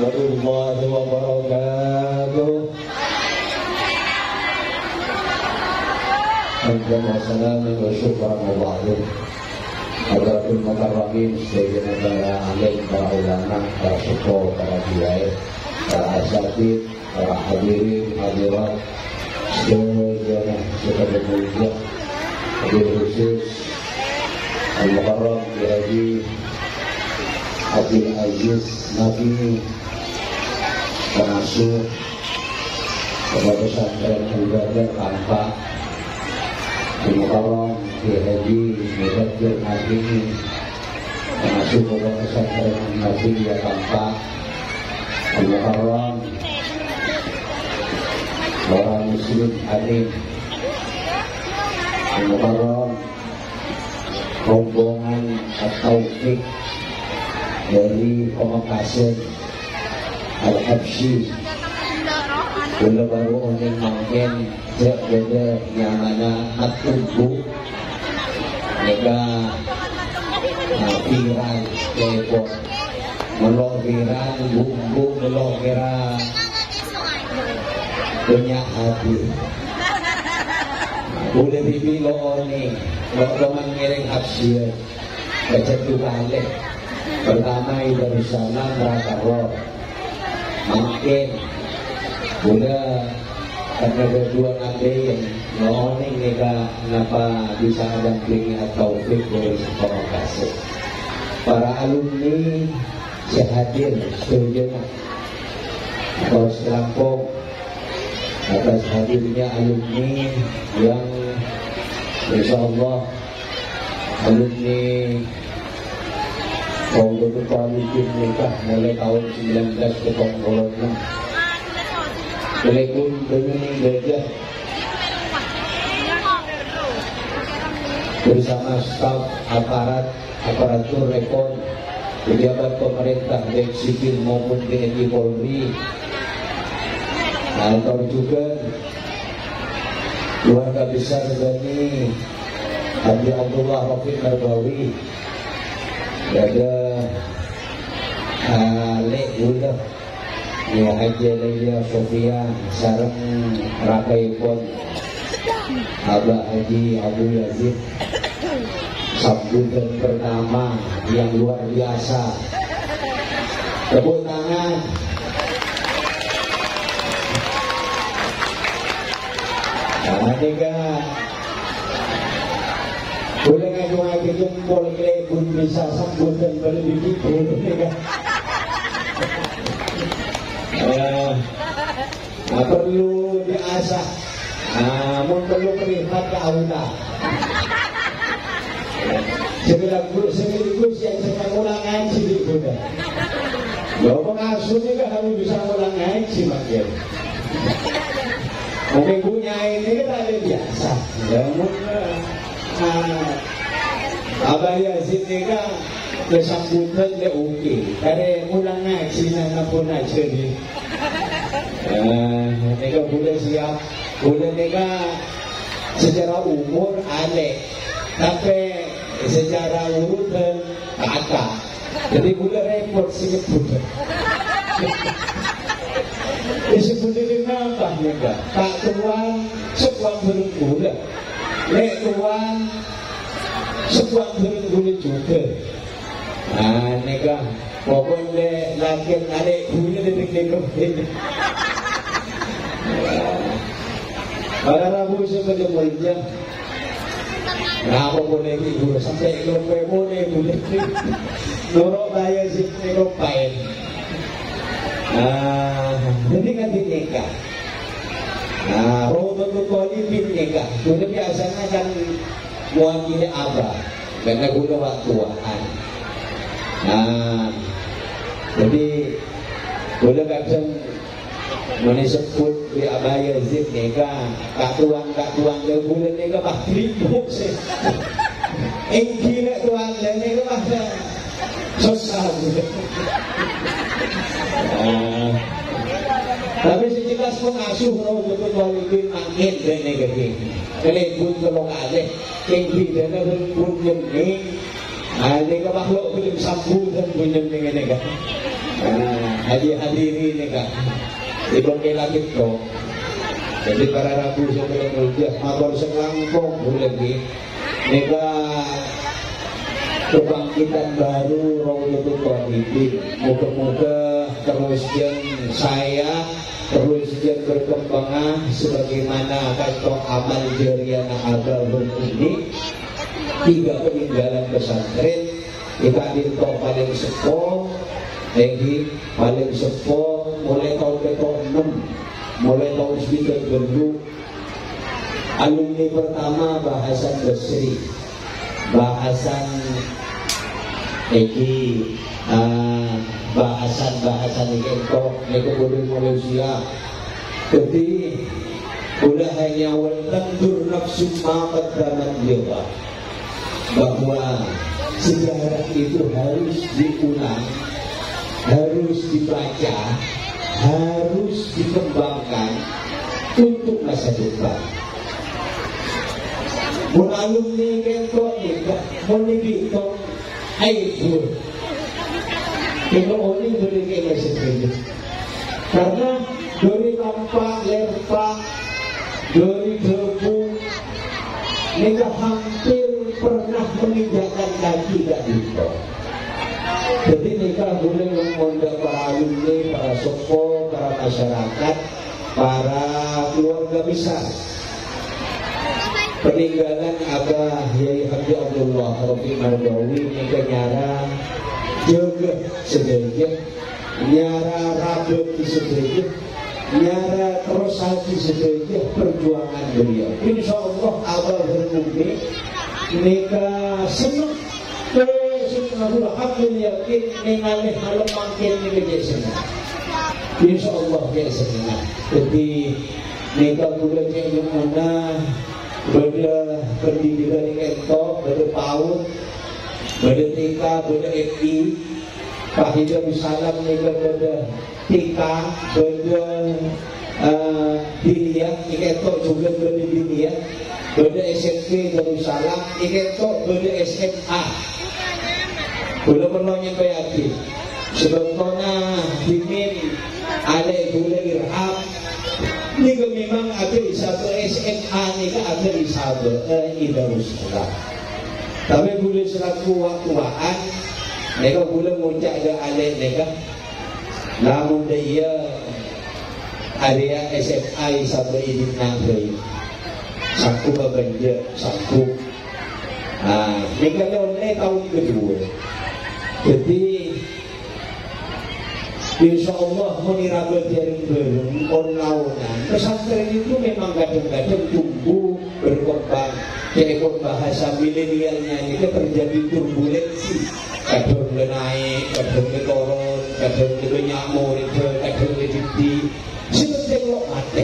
warahmatullahi wabarakatuh. Wassalamualaikum warahmatullahi wabarakatuh. Hadratul Mukarramin, sayyidina para alim, para ulama, para syukur, para kiai, para asatidz, para hadirin, hadirat, semuanya sekali mulia. Hadir khusus Al-Mukarram Haji Abdul Aziz Nabi, pengasuh Pondok Pesantren Al-Badar Tampak, Al-Mukarram Haji Mudaththir Nabi, pengasuh Pondok Pesantren Nabi Tampak, Al-Mukarram orang muslim alim, Al-Mukarram rombongan At-Taufiq dari Pamekasan Al-Habsyi. Bila baru orang mungkin cek beda yang mana At-Tubu mereka piran kebot melokiran bumbu melokiran banyak hati. Udah bibi lo ni lo mengiring Habsyi baca tu balik. Pertama dari sana merasa roh mungkin udah karena berdua nabi yang lo ni mereka kenapa bisa dampingi At-Taufiq dari Pamekasan. Para alumni sehadir setujunya atau selampung atas hadirnya alumni yang insyaallah alumni Pondok Talibin nikah mulai tahun 1986. Walaupun dengan gajah bersama staf aparatur rekon pejabat pemerintah baik sipil maupun TNI Polri, atau juga keluarga besar dari Habib Abdullah Rafiq Narbawi, ada Lek Udah, ya Haji Laila Sofia, sarang Rakai Pon, Abah Haji Abu Yazid, sambutan pertama yang luar biasa. Tepuk tangan. Tiga boleh ngaji jempol pun bisa sambutan berlebih gitu. Perlu diasah, namun perlu privat ke aula. Sekaligus yang sedang ulang ngaji di Buddha. Lo pengasuh juga harus bisa ulang ngaji makin. Mungkin punya ini kita ada biasa. Namun Abah Yazid ini kan kesambutan dia oke. Karena ulang ngaji nana pun aja ni. Mereka boleh siap, boleh mereka secara umur aneh, tapi secara urutan kakak. Jadi boleh repot sikit pun. Disebutnya dengan apa mereka? Tak tuan sebuah bergula, lek tuan sebuah bergula juga. Mereka pokoknya laki adik gula detik-detik ini. Pada Rabu seperti mulia, apa boleh ibu sampai ke boleh boleh. Norok bayar sih norok paen. Jadi kan nikah. Rodo Talibin nikah. Sudah biasanya kan mewakili abah karena guna waktuan. Jadi boleh macam mana sebut di Abah Yazid nikah. Kak tuan ke bulan nikah bakri buk sih. Engki nak tuan dan nikah bahasa susah. Tapi sejelas pengasuh Rodo Talibin angin dan negatif. Telepon kalau ada engki dan telepon jeming. Mereka makhluk belum sambutan punya dengan hadiri ini kan ibu kelakit kok. Jadi para rabu sebelum berujah mabar selangkong lagi mereka kebangkitan baru Raudhatul Talibin. Moga-moga terus yang saya terus yang berkembang sebagaimana kata amal jariana agama ini. 3 peninggalan pesantren kita dinto paling sepuh lagi paling sepuh mulai tahun ke-6 mulai tahun 9 alumni pertama bahasan Basri bahasan bahasan itu kemudian Malaysia jadi udah hanya walantur nafsu maqaddamat jiwa bahwa sejarah itu harus diulang, harus dibaca, harus dikembangkan untuk masa depan. Mun alumni kentok nikah, mun dibitung aibur. Kalau orang boleh kayak macam karena dari tampak, lerpak, dari debu, mereka hampir pernah menginjakkan kaki gak itu. Jadi mereka boleh mengundang para alumni, para sopo, para masyarakat, para keluarga besar. Peninggalan Abah Yai Haji Abdullah Rafi Mardawi mereka nyara juga sedikit, nyara rabut sedikit, nyara terus hati sedikit perjuangan beliau. Insya Allah Abah bermimpi mereka senang Subhanallah aku yakin mengalih malam makin ini senang. Insya Allah dia senang. Jadi mereka boleh yang mana pada pendidikan entok, pada PAUD, pada TK, pada FI, Pahidah Bisalam mereka pada TK, pada Diniyah, entok juga pada Diniyah. Pada SMP Darussalam, ikentok pada SMA. Belum pernah nyampe yakin. Sebetulnya dimin ada gula irham. Ini memang ada satu SMA ni ada satu Darussalam. Tapi boleh selaku waktuan, mereka boleh muncak ada alih mereka. Namun dia ada SMA satu ini nanti. Satu berbanja, satu. Mereka ni tahun kedua. Jadi, insya Allah menirabat jaring belum onlaunan. Pesantren itu memang kadang-kadang tumbuh berkembang. Seekor bahasa milenialnya itu terjadi turbulensi. Kadang naik, kadang turun, kadang nyamur, kadang tinggi. Seperti lo mati.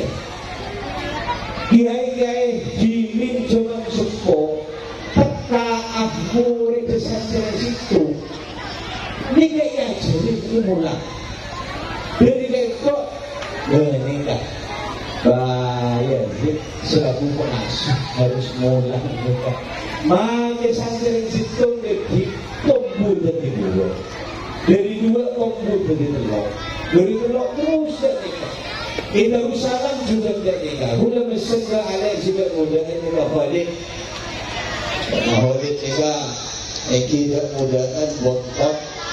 Kiai-kiai dimin jangan sepo teka akhuri pesantren situ ini kayak jadi mulai dari itu menikah bayar selaku pengasuh harus mulai maka pesantren situ tumbuh dari dua tumbuh jadi telur dari telur terus menikah. Darussalam juga tidak. Hula mesra ala juga muda ini balik. Maholit juga, tidak mudaan bontot,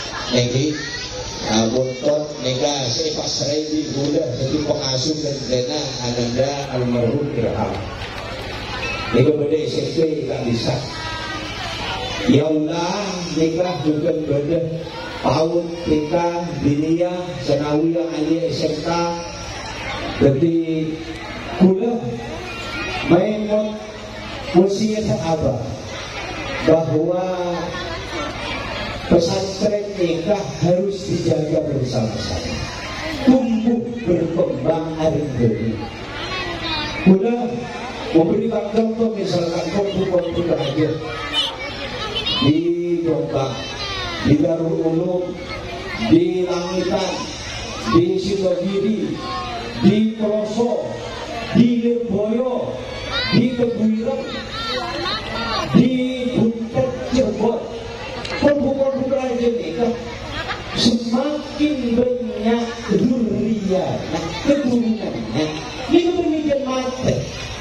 bontot, sepas ready hula jadi pengasuh dan dana Ananda almarhum Irham. Nika beda SMP tak bisa. Ya Allah, nikah juga beda. PAUD, TK, Diniyah, Sanawiyah, Aliyah, SMK. Jadi kula mainkan wasiat Abah bahwa pesantren nikah harus dijaga bersama-sama, tumbuh berkembang hari ini. Kula memberikan contoh misalkan kompu-kompu terakhir di Jombang, di Darul Ulum, di Langitan, di Sidogiri, di Pelosok, di Lirboyo, di Teguireng, di Buntet Cirebon. Kompu-kompu terakhir ini kan semakin banyak zuriat, keturunannya ini demikian mati.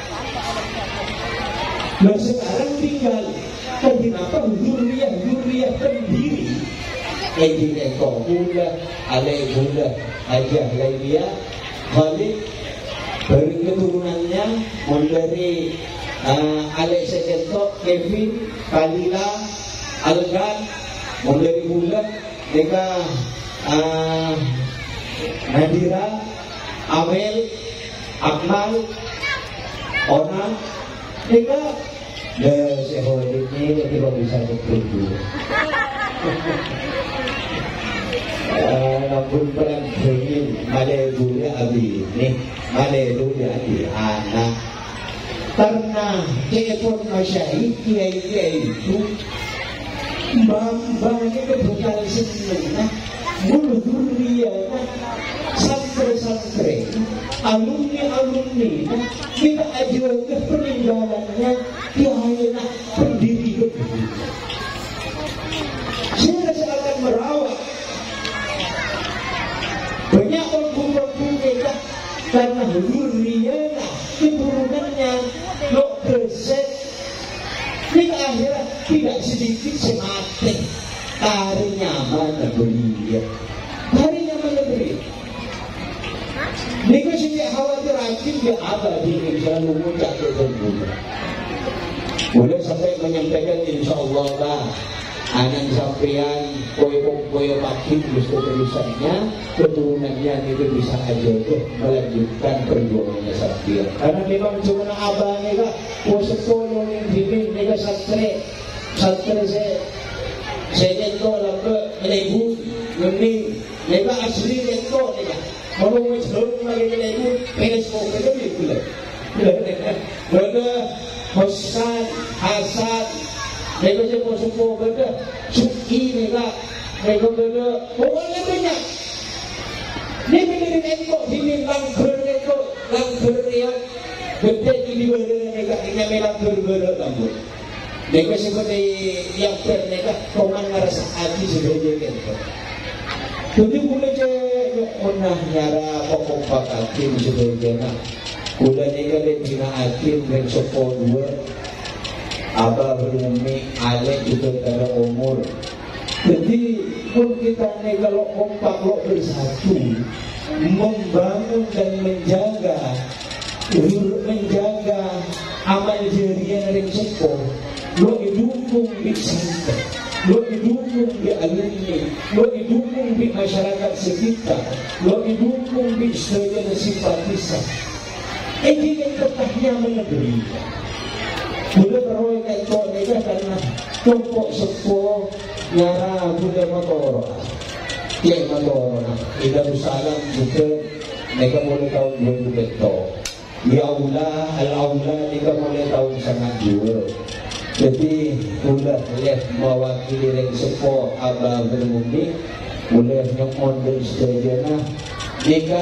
Nah sekarang tinggal kenapa zuriat pendiri Edi Eko Gula, Ale Gula, Aja Lainnya Khalid dari keturunannya dari Ale Sekento, Kevin, Kalila, Algan, dari Gula, mereka Nadira, Amel, Akmal, Ona, mereka seholik ini tidak bisa betul. Namun perang dingin, malai dulu abi, nih malai dulu abi anak. Karena telepon masyarakat itu bambangnya kebukaan senang, mulut dia, santri, alumni, kita ajukan peninggalannya tiada pendiri kedua. Saya akan merawat banyak orang kita karena zuriatnya keturunannya lo berset kita akhirnya tidak sedikit semati tarinya mana beliau Nika sini khawatir akhir dia abadi insya Allah muncak kesembuhan. Boleh sampai menyampaikan insya Allah lah anak sampean koyo pakin justru tulisannya keturunannya itu bisa aja melanjutkan perjuangannya sampean. Karena memang cuma abangnya kak, sekolah yang bimbing mereka santri saya nento lambe melebu ini mereka asli nento mereka. Kalau mau jauh lagi lagi, peres mau pergi pula. Mereka Hasan, mereka semua benda, Suki mereka benda, pokoknya banyak. Ini menjadi tembok sini langgar yang gede ini mereka ini langgar kamu. Mereka seperti yang mereka koman ngerasa hati sebagai gitu. Jadi mulai pernah nyara pokok pakakin sebagainya. Udah negatif bina akin dan sopor dua. Abah berumi alek juga ada umur. Jadi pun kita kalau kompak lo bersatu membangun dan menjaga amal jariah yang sopor. Lo didukung di santai. Lo didukung di alumni, lo didukung di masyarakat sekitar, lo didukung di sebagian simpatisan. Ini yang tetapnya menegeri. Boleh berroykan kau mereka karena kelompok sepuh nyara Buddha Matoro. Ya Matoro, Darussalam juga mereka mulai tahun 2000. Ya Allah, Al-Aula mereka mulai tahun sangat juga. Jadi ulah boleh mewakili yang sepo abah bermumi boleh nyokon dan seterusnya jika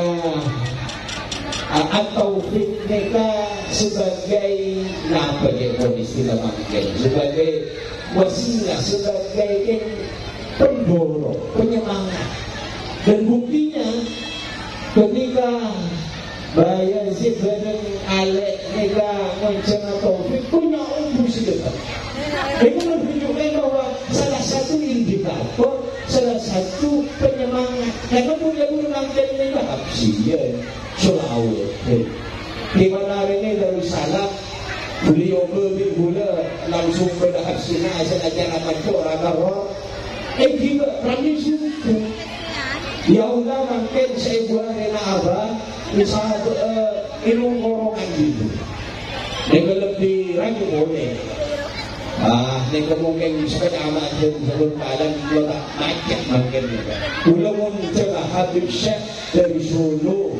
atau mereka sebagai apa ya istilah makin sebagai wasilah sebagai pendorong penyemangat dan buktinya ketika Bayazid dan Alek mereka mencana taufik punya umur sedekah. Itu menunjukkan bahwa salah satu indikator, salah satu penyemangat. Karena punya guru nanti mereka absian, selawat. Di mana hari ini Darussalam beliau gula langsung berdahak sini asal ajar apa itu orang roh. Juga kami suku. Ya Allah mungkin saya buat rena abah. Misalnya ilmu ngorongan gitu. Mereka lebih ragu boleh. Mereka mungkin sepeda amat sebelum keadaan kita tak macam mungkin. Pulau Muncul Habib Syekh dari Solo.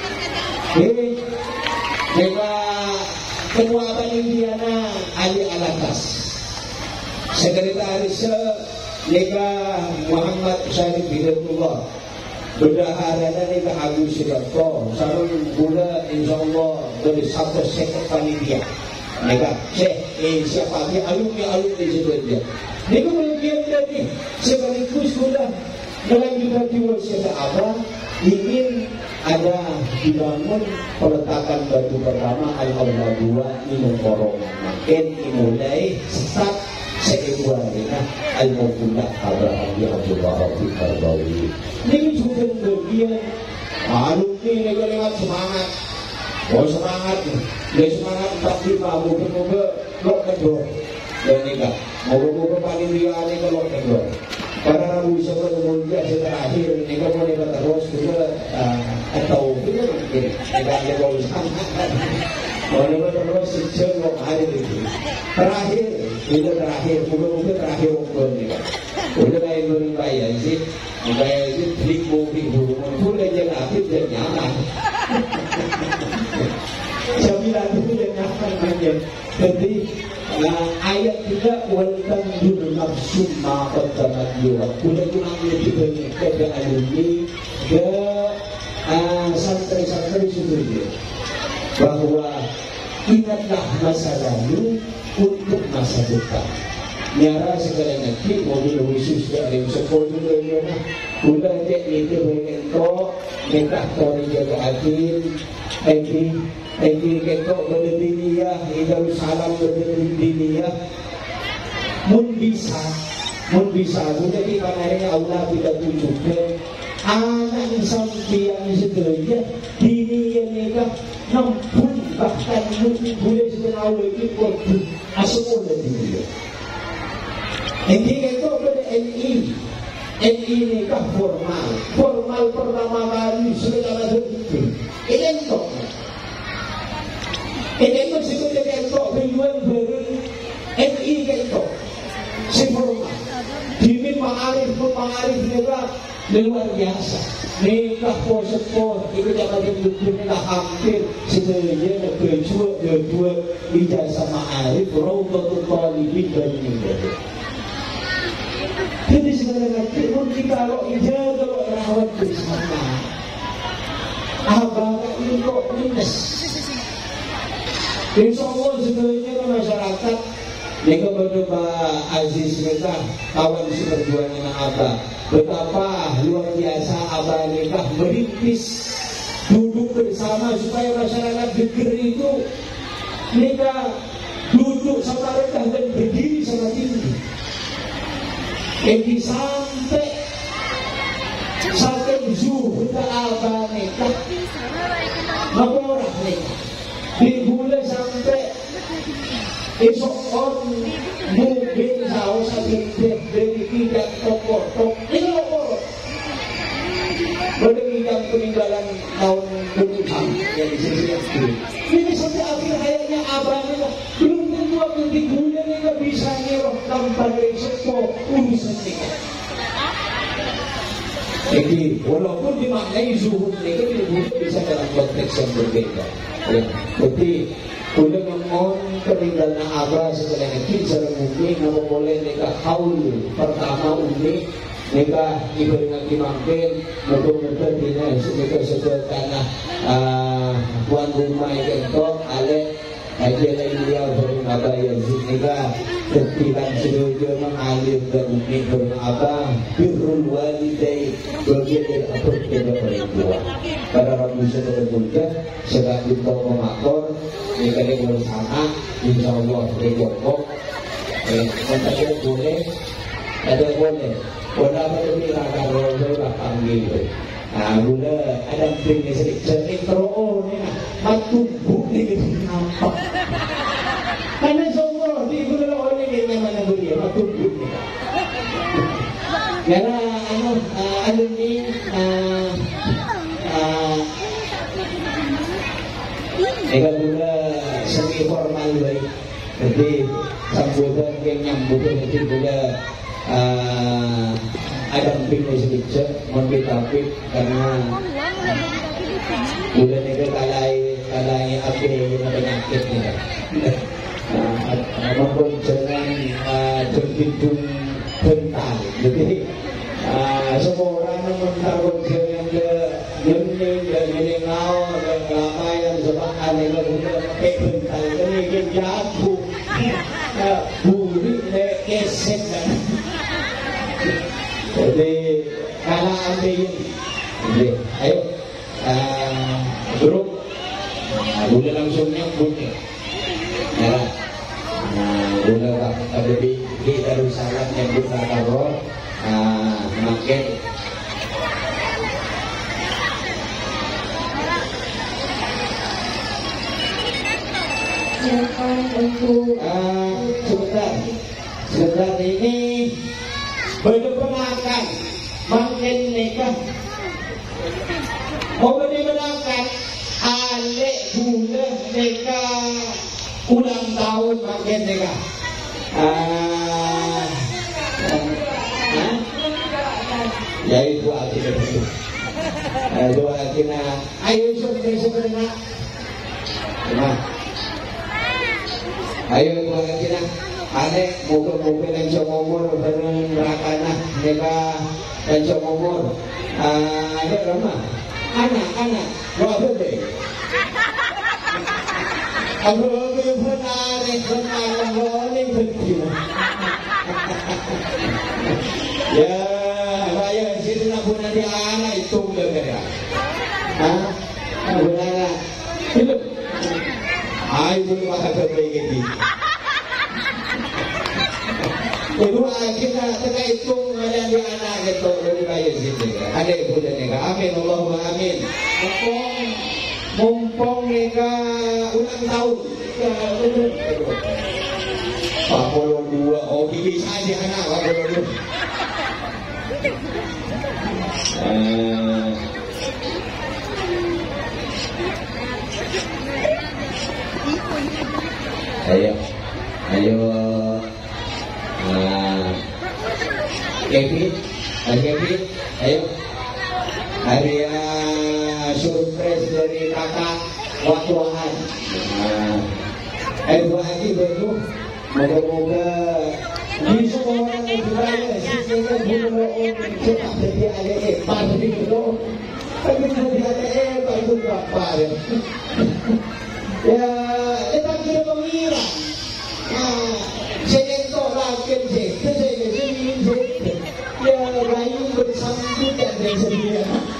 Mereka ketua Indiana Ali Alatas. Sekretaris mereka Muhammad Syarif Hidayatullah. Berdahara dari ke Agus Sidarto, sarung gula insyaAllah dari satu sektor panitia. Mereka, siapa dia alumni situ dia. Mereka kemudian dari sekaligus gula dalam juga jiwa siapa apa ingin ada dibangun peletakan batu pertama al-awla 2 minum korong makin dimulai start sekeluarnya al-mawfulah Abraham ya Abdullah Rafiq Karbawi. Ini juga bagian alumni lewat semangat. Oh semangat, dia semangat tapi moga-moga lok kedua dan nikah. Moga-moga panitia ini ke lok kedua. Karena Rabu bisa bertemu dia terakhir nikah mau nikah terus juga atau juga mungkin nikah ada bosan. Mau nikah terus sejak lok hari itu. Terakhir, itu terakhir, moga-moga terakhir waktu nikah. Udah kayak berbayar sih, bayar sih klik mobil boleh jangan habis dan nyaman. Sembilan itu yang nyaman aja. Jadi ayat 3 wal tandur nafsum ma qaddamat liwat. Udah cuma lebih banyak ke alumni ke santri-santri sebelumnya bahwa ingatlah masa lalu untuk masa depan. Nyara segala nanti mobil khusus dari sekolah juga ya. Udah cek itu berkentok nikah tori jaga akhir Eki kentok berdiriah Idul salam berdiriah Mun bisa Udah di panahnya Allah kita tunjukkan anak sampian setelahnya dini yang nikah nampun bahkan mungkin boleh setengah lagi waktu asal diri Eki kentok pada NI nikah formal pertama kali secara tertutup. Ini entok sebenarnya entok ribuan bareng NI entok formal. Dimin Ma'arif nikah luar biasa. Nikah sepor itu jangan nikah hampir sebenarnya kedua ijazah Ma'arif Raudhatul Talibin dan ini. Jadi sebenarnya pun kita kalau jaga rawat bersama abang ini kok minus. Insya Allah sebenarnya masyarakat mereka berdua Aziz mereka kawan seperjuangan Abah betapa luar biasa Abah nikah merintis duduk bersama supaya masyarakat negeri itu mereka duduk sama rendah dan berdiri sama tinggi. Jadi sampai zuhur ke Abah nikah Maborah nikah dimulai sampai esok on mungkin saus dari tidak toko ini lopor berdiri peninggalan tahun 2000 yang di sini ini sampai akhir hayatnya Abah nikah belum tentu akan dimulai nikah bisa nyeroh tanpa resiko urusan nikah. Jadi walaupun dimaknai zuhud nikah bisa dalam konteks yang berbeda. Jadi udah ngomong peninggalan Abah setelah itu secara mungkin nama boleh nikah haul pertama unik nikah diberi mampir betul-betul dina nikah sesuai tanah tuan rumah yang tok alek aja lagi dia beri Abah Yazid nikah terpilan sedojo mengalir dan unik beri Abah birrul walidai bagian dari apa kita orang tua pada Rabu setelah berbuka sedang kita mengatur nikah yang bersama insya Allah berjokok katanya boleh ada boleh apa ini akan roda panggil gula ada bingnya sering teroo ni matumbuk ni nampak karena semua di gula oleh ni mana beri matumbuk ni karena alumni nikah gula semi formal baik jadi sambutan yang nyambut nanti gula ada bingnya sedikit tapi karena udah nikah kalai apa yang penyakit ni maupun jangan terhitung bentar jadi semua orang mentarung jangan ke yening dan menengau dan ramai yang sebab aneh sudah pakai bentar ini kan jatuh burik kesek jadi kalau ambil ini ayo Terus boleh langsung nyambut ya. Boleh ada di Darussalam nyambut Natal. Makin silakan untuk sebentar ini berdepankan makin nikah mau berdepankan alek gula nikah ulang tahun makin nikah ya itu artinya itu artinya ayo sebenarnya ayo artinya Anek moga-moga dan comomor bareng rakana mereka dan comomor ada ramah anak berapa deh aku benar ngoleh betul ya raya situ nak pun ada anak itu benar benar ayo belum ada berbagi kedua kita terkait hitung ada di anak gitu dari bayar situ ada ibu dan nega amin Allahumma amin mumpung nega ulang tahun Pak Polo 2 oh gigi saja anak Pak Polo 2 ayo Kevin, ayo hadiah surprise dari kakak waktuan. Dua lagi baru, moga-moga bisa orang yang beraya, sehingga bulan cepat jadi ada pasti itu, tapi jadi ada itu berapa ya? Ya, kita kira mengira. Saya itu rakyat saya ya rayu bersambutan dan sedia.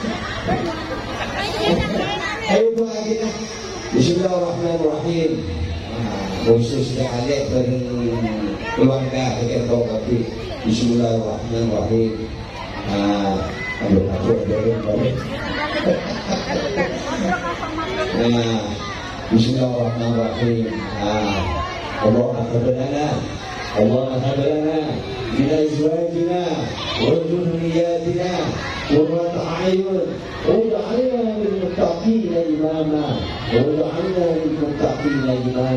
Ayo doa kita. Bismillahirrahmanirrahim. Khususnya adik dan keluarga kita tahu tapi Bismillahirrahmanirrahim. Aku dari. Bismillahirrahmanirrahim. اللهم هب لنا من ازواجنا وذرياتنا قرة اعين واجعلنا للمتقين اماما واجعلنا للمتقين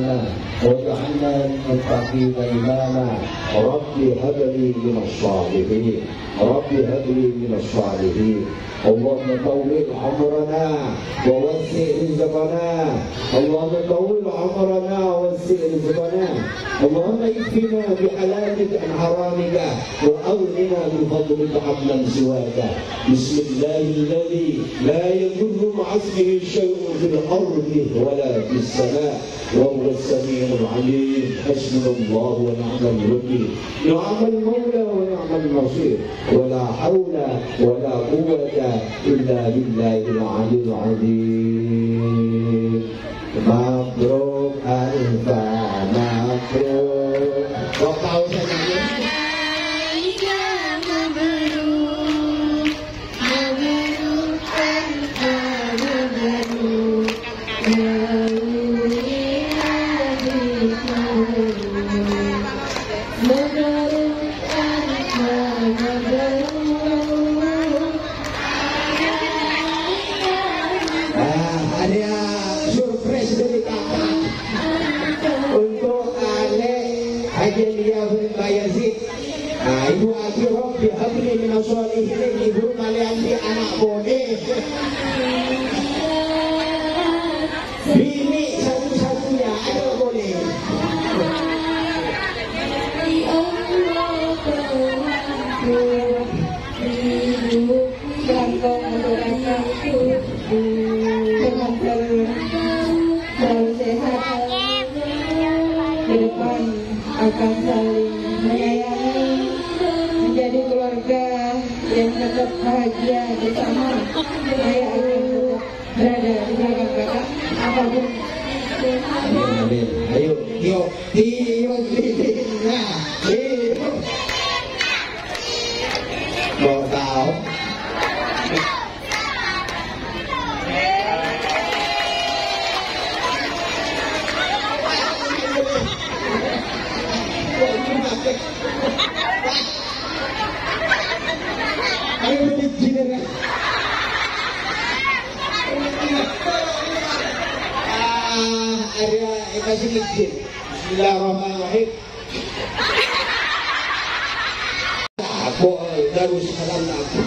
اماما رب هب لي من الصالحين اللهم طول عمرنا ووسع رزقنا اللهم اكفنا بحلالك عن حرامك واغننا بفضلك عمن سواك بسم الله الذي لا يضر مع اسمه شيء في الارض ولا في السماء وهو السميع العليم حسبنا الله ونعم الوكيل نعم المولى ونعم النصير ولا حول ولا قوة إلا بالله العلي العظيم مبروك ألف مبروك وقعوا Ibu Ati Rabbi habli minas sholihin ibu kalian di anak boleh bini satu-satunya ada boleh selalu sehat ke depan akan saling menyayangi menjadi keluarga yang tetap bahagia bersama. Saya akan tetap berada di belakang kakak apapun. Amin. Ayo, tiup lilinnya. Mau tahu? Ayo begini kan? Ada kasih izin. Bismillahirrahmanirrahim. Aku harus salam aku.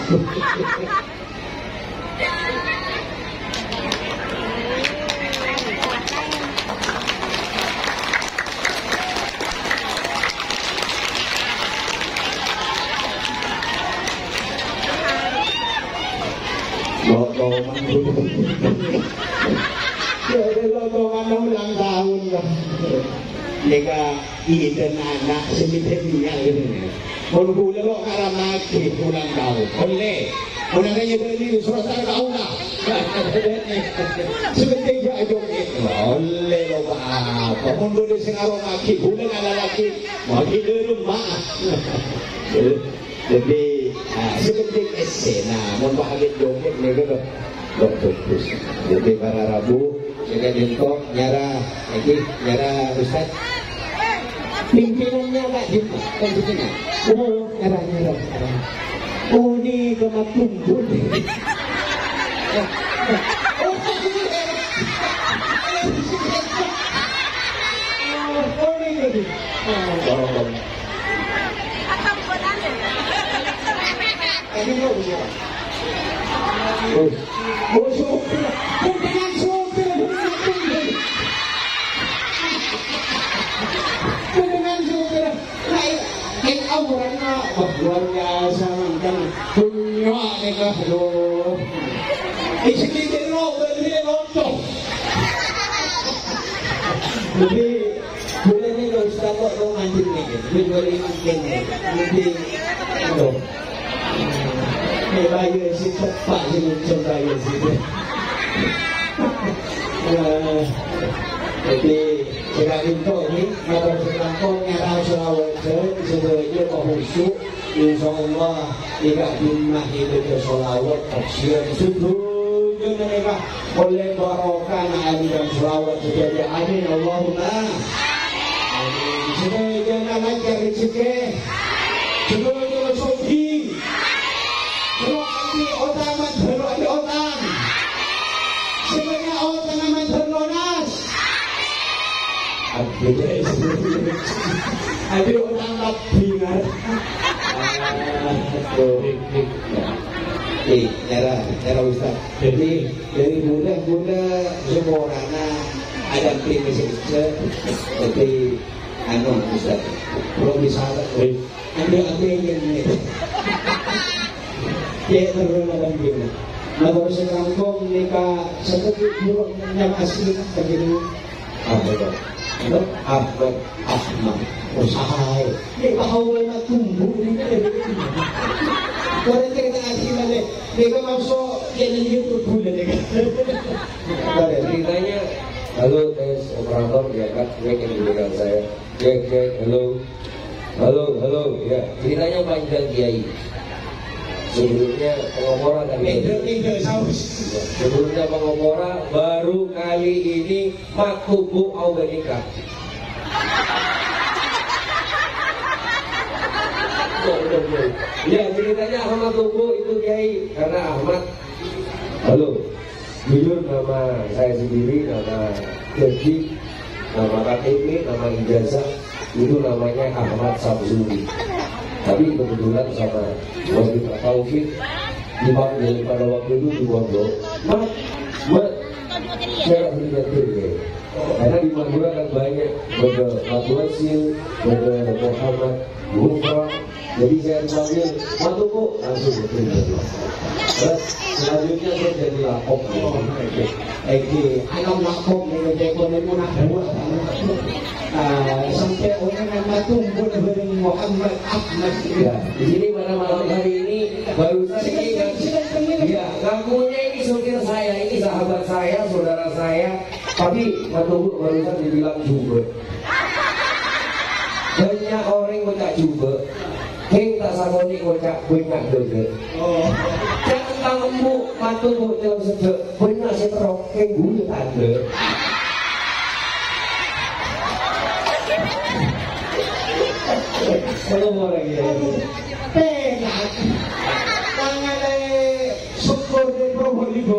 Lotongan ulang tahun lah. Mereka iden anak semitinya ini. Kalau lo karamaki ulang tahun, boleh. Ulang aja dari surat kau lah. Semitinya aja itu. Boleh lo apa? Mundur di sengaruh maki, ulang ala laki, maki di rumah. Jadi seperti esena, mohon bahagia joget mereka dokter. Jadi para Rabu, jaga jengkok, nyara, lagi nyara Ustaz. Pimpinannya Pak Jumpa, pimpinan. Oh, nyara. Oh, ini kemak tumpul. Oh, ini jadi. Oh, ini mau siapa? Oh, sopir. Bukan sopir, bukan sopir. Kayak awalnya luar biasa macam punya mereka loh. Istri dia beli lontong. Jadi boleh ni kalau Ustaz kok romantis ni, boleh mungkin ni. Jadi, loh. Bayar si tepat je macam bayar si tu. Jadi jika itu ni kalau sekampung nyarau Sulawesi sebenarnya khusyuk insyaAllah tidak dimah itu ke Sulawesi opsiun setuju mereka oleh barokah Ali dan Sulawesi jadi amin Allahumma amin. Sebenarnya nak lancar rezeki sebenarnya suci. Di otak manterno di otak. Sebenarnya otak manternonas. Ada orang lapingan. Nyara Ustaz. Jadi dari muda semua orang ada prinsip seperti Ustaz. Kalau misalnya ada yang ini. Dia terlalu gila. Kalau sekampung mereka seperti buruk yang asli begini. Ahmad, usaha. Dia bahawa nak tumbuh ni. Kalau kita asli mana? Mereka masuk dia nanti berbulu mereka. Ceritanya, halo tes operator ya kan, cek yang diberikan saya, cek halo ya. Ceritanya panjang Kiai. Sebelumnya pengopora kali ini. Sebelumnya pengopora baru kali ini maktubu auganika. Ya ceritanya Ahmad Tubuh itu Kiai karena Ahmad. Halo, jujur nama saya sendiri, nama Jadi, nama KTP, nama ijazah itu namanya Ahmad Samsuri. Tapi kebetulan sama Mas Taufik dipanggil pada waktu itu di Pondok. Saya berpikir ya. Karena di Madura kan banyak ada Matuasil, ada Muhammad Bufa. Jadi saya dipanggil Matu kok langsung berpikir. Terus selanjutnya saya jadi lapok. Alam lapok ni ekonomi nak buat. Sampai orang yang tumbuh dengan Muhammad Ahmad. Ya, di sini pada malam hari ini baru saja ya, ngakunya ini supir saya, ini sahabat saya, saudara saya, tapi menunggu barusan dibilang juga. Banyak orang ngocak juga, King tak sakoni ngocak banyak juga. Jangan tangemu matunggu dalam sedek, banyak seterok King gue tanda. Kalau orang ya, Penak. Tangane syukur di Probolinggo.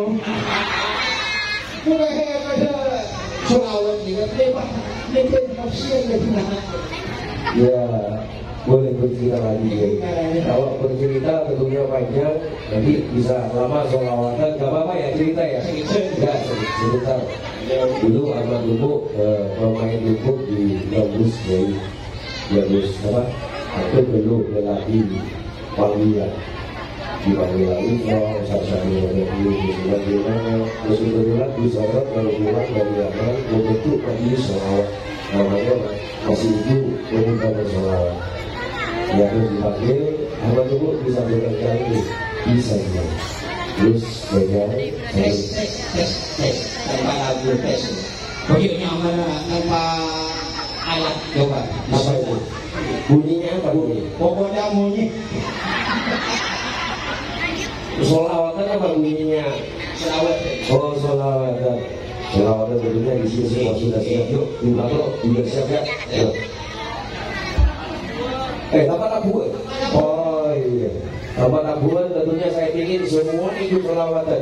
Mulai pada Sulawesi juga lepas. Lepas manusia lebih banyak. ya boleh bercerita lagi ya. Kalau bercerita tentunya panjang, nanti bisa lama sholawatan, gak apa-apa ya cerita ya. Enggak, sebentar. Dulu Ahmad Lubuk pemain Lubuk di Gambus dari Gambus apa? Itu dulu lelaki Panggilan di Panggilan itu sasanya dari Surat Dimana terus kebetulan disorot kalau pulang dari Yaman membentuk majelis sholawat namanya masih itu pemuda bersolawat ya terus dipanggil Ahmad Lubuk bisa berkali bisa ya terus belajar tes tanpa lagu tes begitu mana tanpa alat coba apa itu bunyinya apa bunyi pokoknya bunyi sholawatan apa bunyinya selawat oh sholawatan sholawatan tentunya di sini semua sudah siap yuk dimakluk sudah siap ya yuk. Tanpa tabuhan oh iya tanpa tabuhan tentunya saya ingin semua ikut sholawatan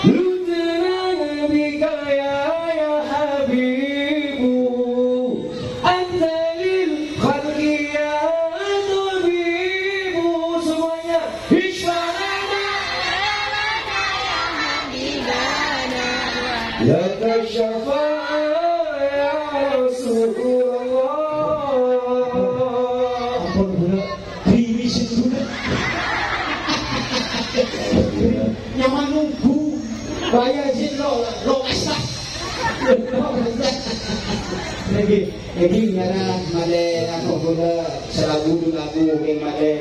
Laka syafa'ah ya Rasulullah. Ampun bener, kriwisin dulu. Nyaman nunggu, bayar izin lo kasar. Lagi ngara male ako guna selagu lagu ng male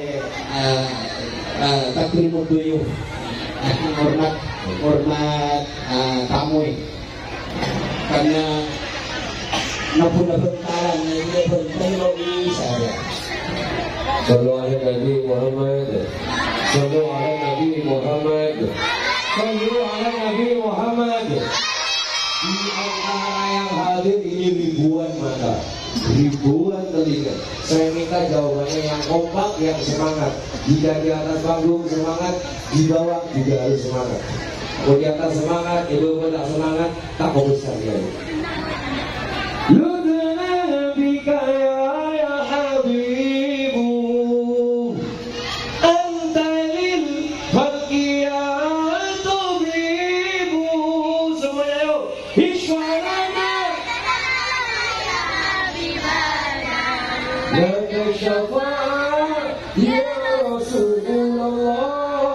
takrimu tuyo hormat kamoy karena napuna-puntaran na hindi puntaran saya. Sallu ala Nabi Muhammad. Sallu ala Nabi Muhammad. Sallu ala Nabi Muhammad. Di antara yang hadir ini ribuan mata, ribuan telinga. Saya minta jawabannya yang kompak, yang semangat. Jika di atas panggung semangat, di bawah juga harus semangat. Kalau di atas semangat, ibu tak semangat, tak fokus kalian. Ludna bika ya habibu, anta lil fakiyat tabibu. Semuanya yuk, Ishwarana laka syafa'ah ya Rasulullah.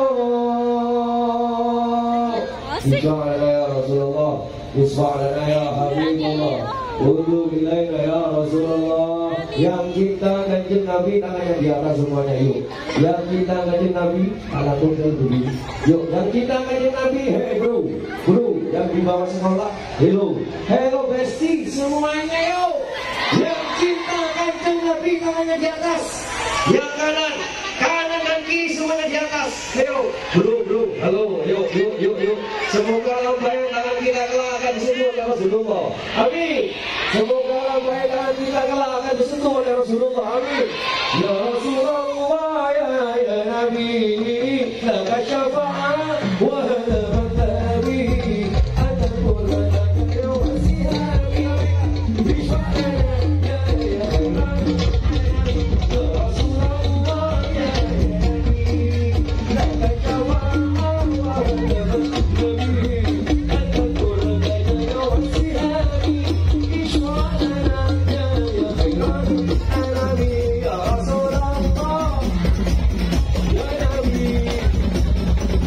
Isfa'lana ya Rasulullah, Isfa'lana ya Habibullah, Urdu bilaina ya Rasulullah. Yang cinta kanjeng Nabi tangannya di atas semuanya yuk. Yang cinta kanjeng Nabi tangan tunggal berdiri. Yuk, yang cinta kanjeng Nabi, hey bro, bro, yang di bawah sekolah, hello bestie semuanya yuk. Yang cinta kanjeng Nabi tangannya di atas. Yang kanan dan kiri semuanya di atas. Ayo, bro, halo, yuk. Semoga lambaian tangan kita kelak akan disentuh oleh Rasulullah. Amin. Semoga lambaian tangan kita kelak akan disentuh oleh Rasulullah. Amin. Ya Rasulullah, ya Nabi, laka syafa'ah wa hadaman nabi, anta qurbanaka ya wasihami, bisha'ana ya Rahman. Ya Rasulullah, ya Nabi, laka syafa'ah wa hadaman nabi, anta qurbanaka ya wasihami, bisha'ana ya Rahman. Nabi ya Rasulullah, ya Nabi.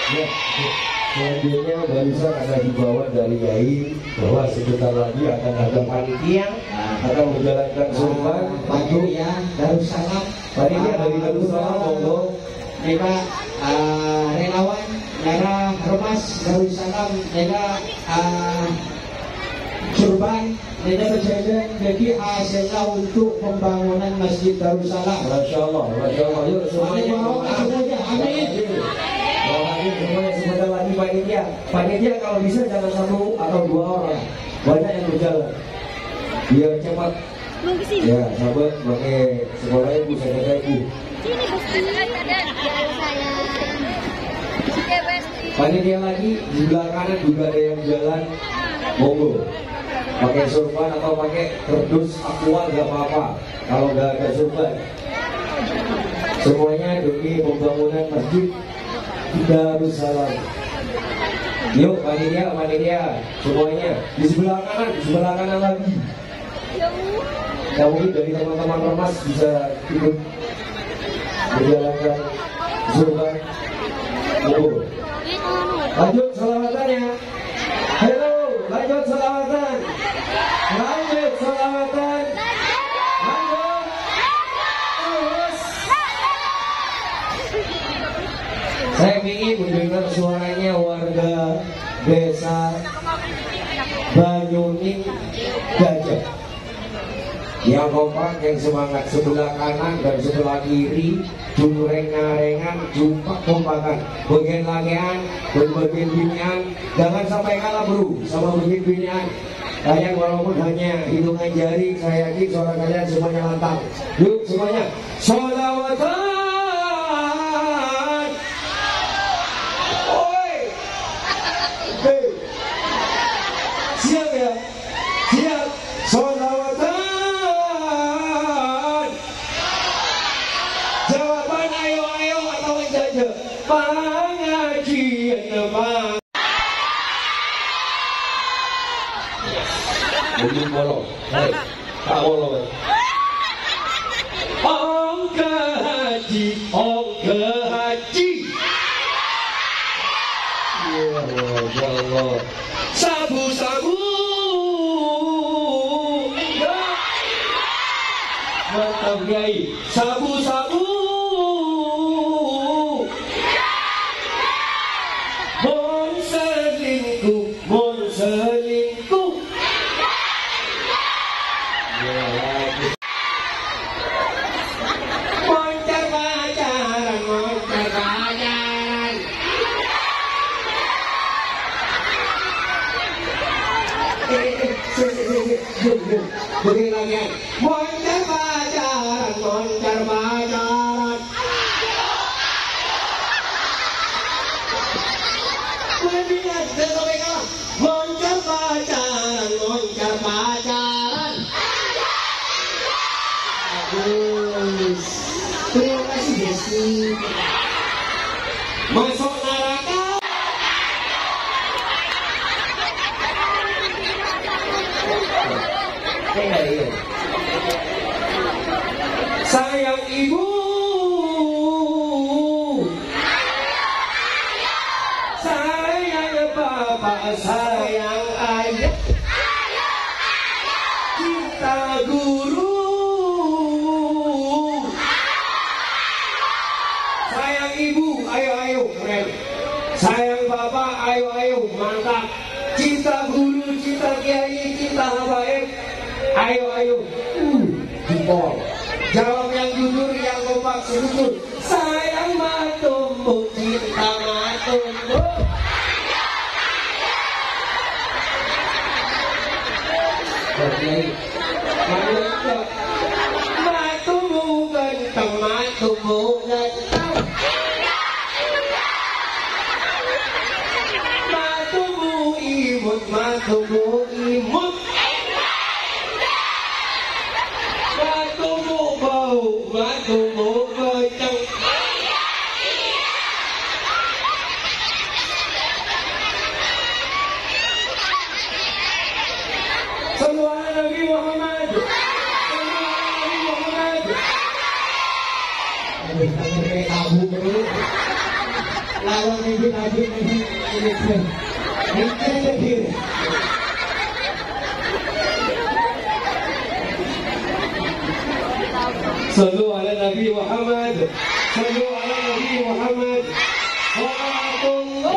Ya, selanjutnya barusan ada dibawa dari Yai bahwa sebentar lagi akan ada panitia akan menjalankan surban panitia Darussalam. panitia dari Darussalam monggo. Mereka relawan daerah Remas Darussalam, mereka surban, mereka berjanjian bagi hasilnya untuk pembangunan Masjid Darussalam. Masya Allah, yuk semuanya. Amin. Semuanya sebentar lagi panitia. Panitia kalau bisa jangan 1 atau 2 orang, banyak yang berjalan biar cepat. Ya, sahabat, pakai sekolah ibu, saya kata ibu. Panitia lagi di sebelah kanan juga ada yang jalan, monggo. Pakai surban atau pakai kerdus aqua nggak apa-apa. Kalau nggak ada surban, semuanya demi pembangunan masjid Darussalam. Yuk panitia, semuanya di sebelah kanan lagi. Ya mungkin dari teman-teman Remas bisa ikut menjalankan surban. Monggo. Lanjut selawatannya. Halo, lanjut selawatan. Lanjut. Terus. Saya ingin mendengar suaranya warga desa Banyuning Gajah. Yang kompak, yang semangat, sebelah kanan dan sebelah kiri, jumreng-ngarengan, jumpak kompakan, bagian lagian, bagian binian, jangan sampai kalah bro, sama bagian binian. Kalian walaupun hanya hitungan jari, saya yakin suara kalian semuanya mantap. Yuk semuanya, sholawatan. Oi, hey. Siap ya, siap, sholawatan. Jawaban ayo atau saja pengajian apa? Mungkin bolong, tak bolong. Ong ke haji. Ya Allah. Sabu. Mantap Kiai. Sabu. Mon selingkuh. Moncar pacaran. Begini lagi. Moncar pacaran. Melihat mereka moncar pacaran. Bagus. Terima kasih Desi. Masuk neraka. Sayang ibu, sayang bapak, sayang ayah, cinta guru. Sayang ibu, ayo keren. Sayang bapak, ayo mantap. Cinta guru, cinta kiai, cinta habaib, ayo. Jempol. Jawab yang jujur, yang kompak, sejujur. Sayang matumbu, cinta matumbu. Oke. Matumbu ganteng, matumbu ganteng. Matumbu imut, matumbu imut. Matumbu ganteng. Sallu ala Nabi Muhammad. lawan ini lagi ini. Sallu ala Nabi Muhammad. Sallu ala Nabi Muhammad. Salatullah.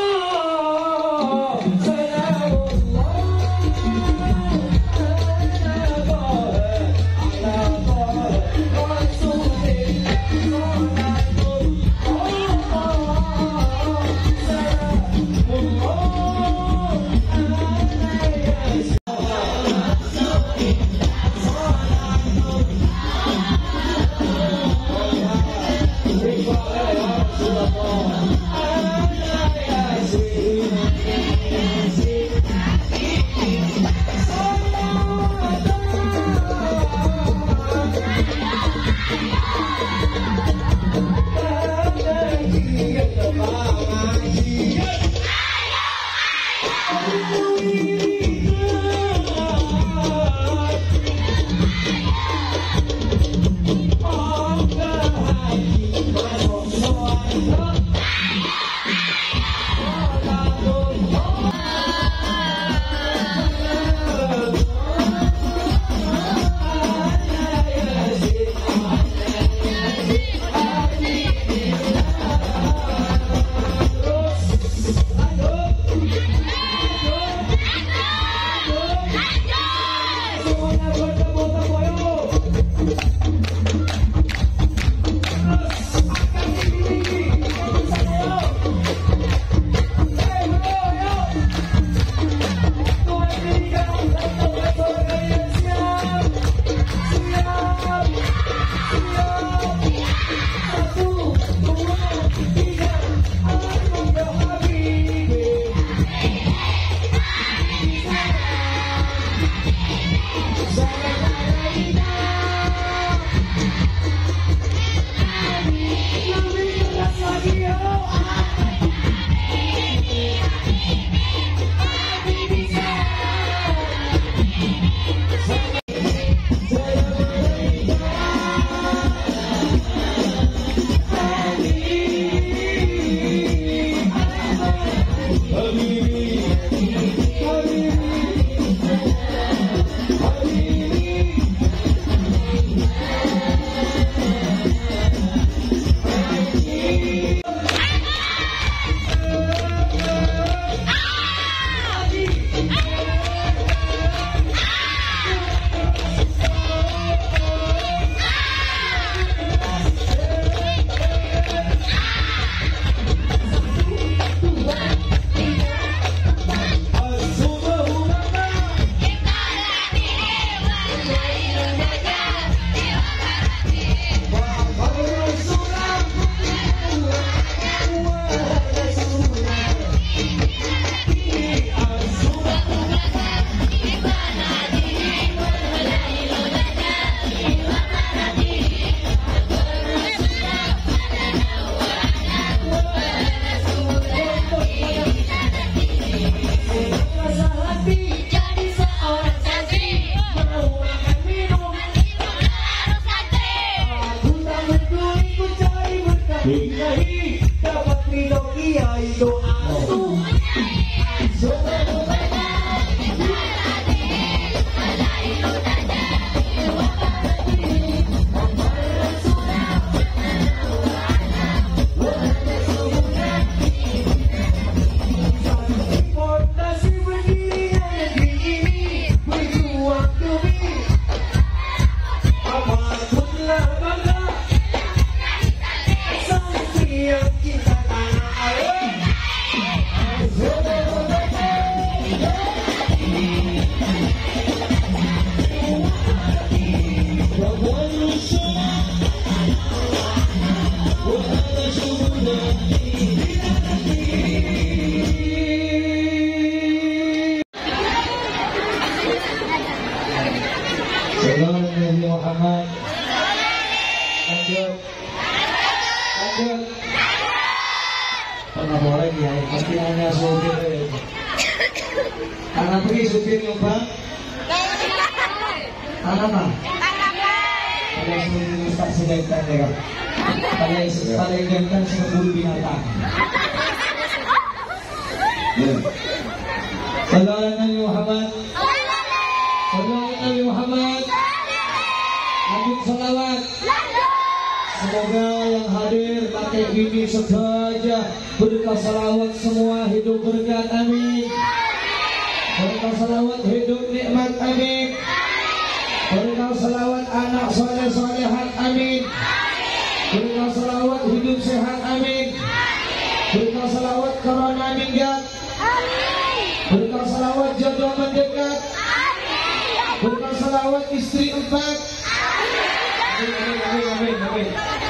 Anak pergi supir nyoba. Anak mah. Ada supir tak sedang tanya. Paling ganteng sa bulu binatang. Salawat Nabi Muhammad. Salawat Nabi Muhammad. Lanjut salawat. Semoga yang hadir pakai ini saja berkah salawat semua hidup berkat, amin. Berkah salawat hidup nikmat, amin. Berkah salawat anak soleh solehat, amin. Berkah salawat hidup sehat, amin. Berkah salawat corona minggat, berkah salawat jodoh mendekat, berkah salawat istri 4. Amin.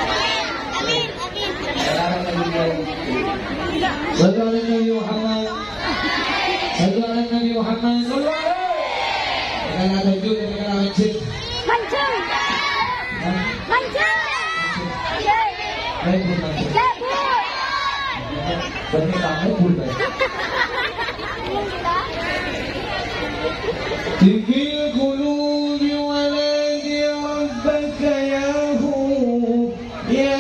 Sallallahu Nabi Muhammad. Sallallahu Nabi Muhammad. Dengan ada juga dengan mancing. Mancing. Benih kamu pun baik. Tinggi qulubi waladi rabbaka yahu ya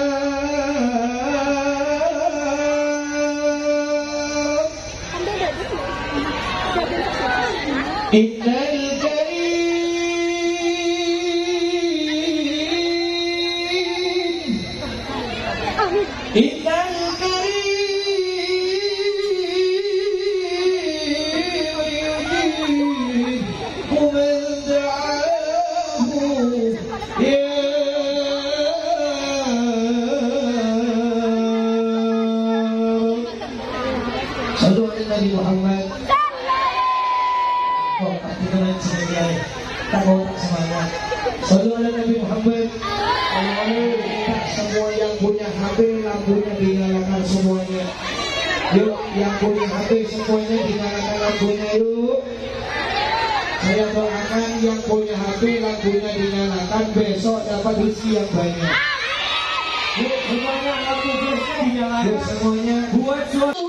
innal Nabi Muhammad. Oh, pasti kalian semuanya tak mau tak semangat. Sallallahu Nabi Muhammad. Tak semua yang punya HP lampunya dinyalakan semuanya. Yuk, yang punya HP semuanya dinyalakan lampunya yuk. Saya doakan yang punya HP lampunya dinyalakan besok dapat rezeki yang banyak. Yuk, semuanya lampu dinyalakan. Yuk, semuanya buat suatu.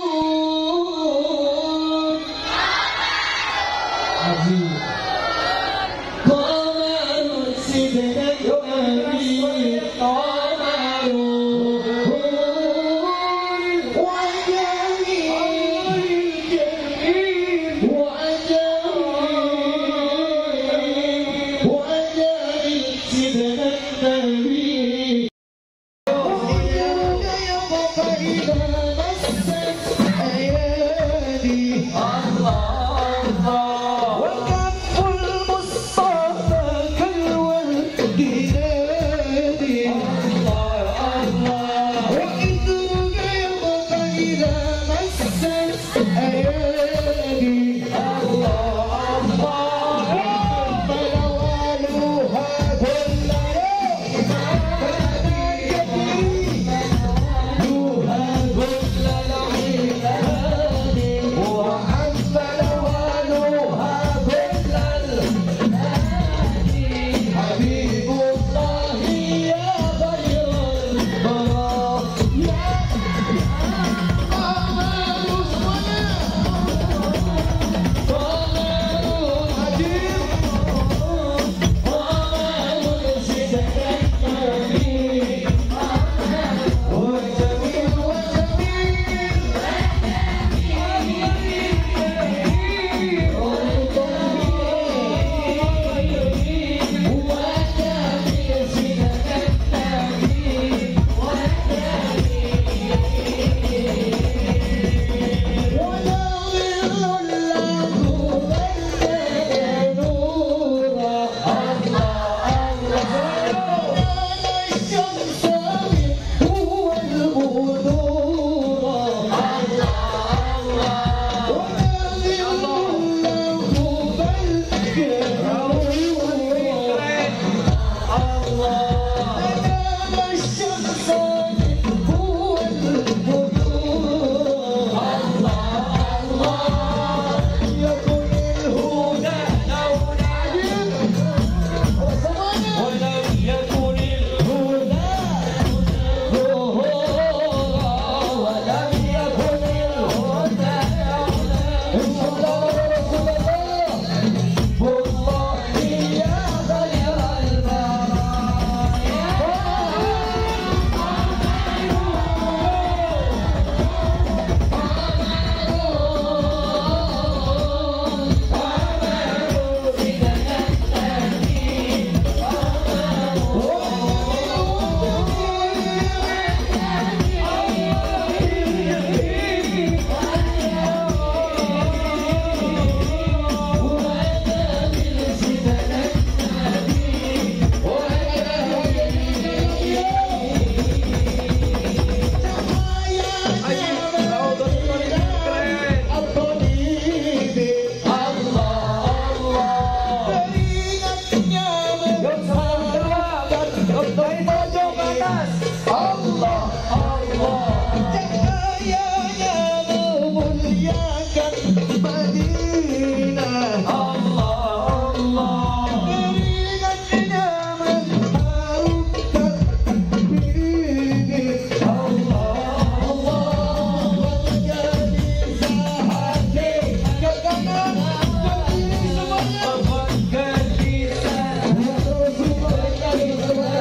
muliakan Madinah. Allah Allah berikannya mengharumkan diri. Allah Allah menjadi sahati ke kanan ke kiri semuanya menjadi sahati menjadi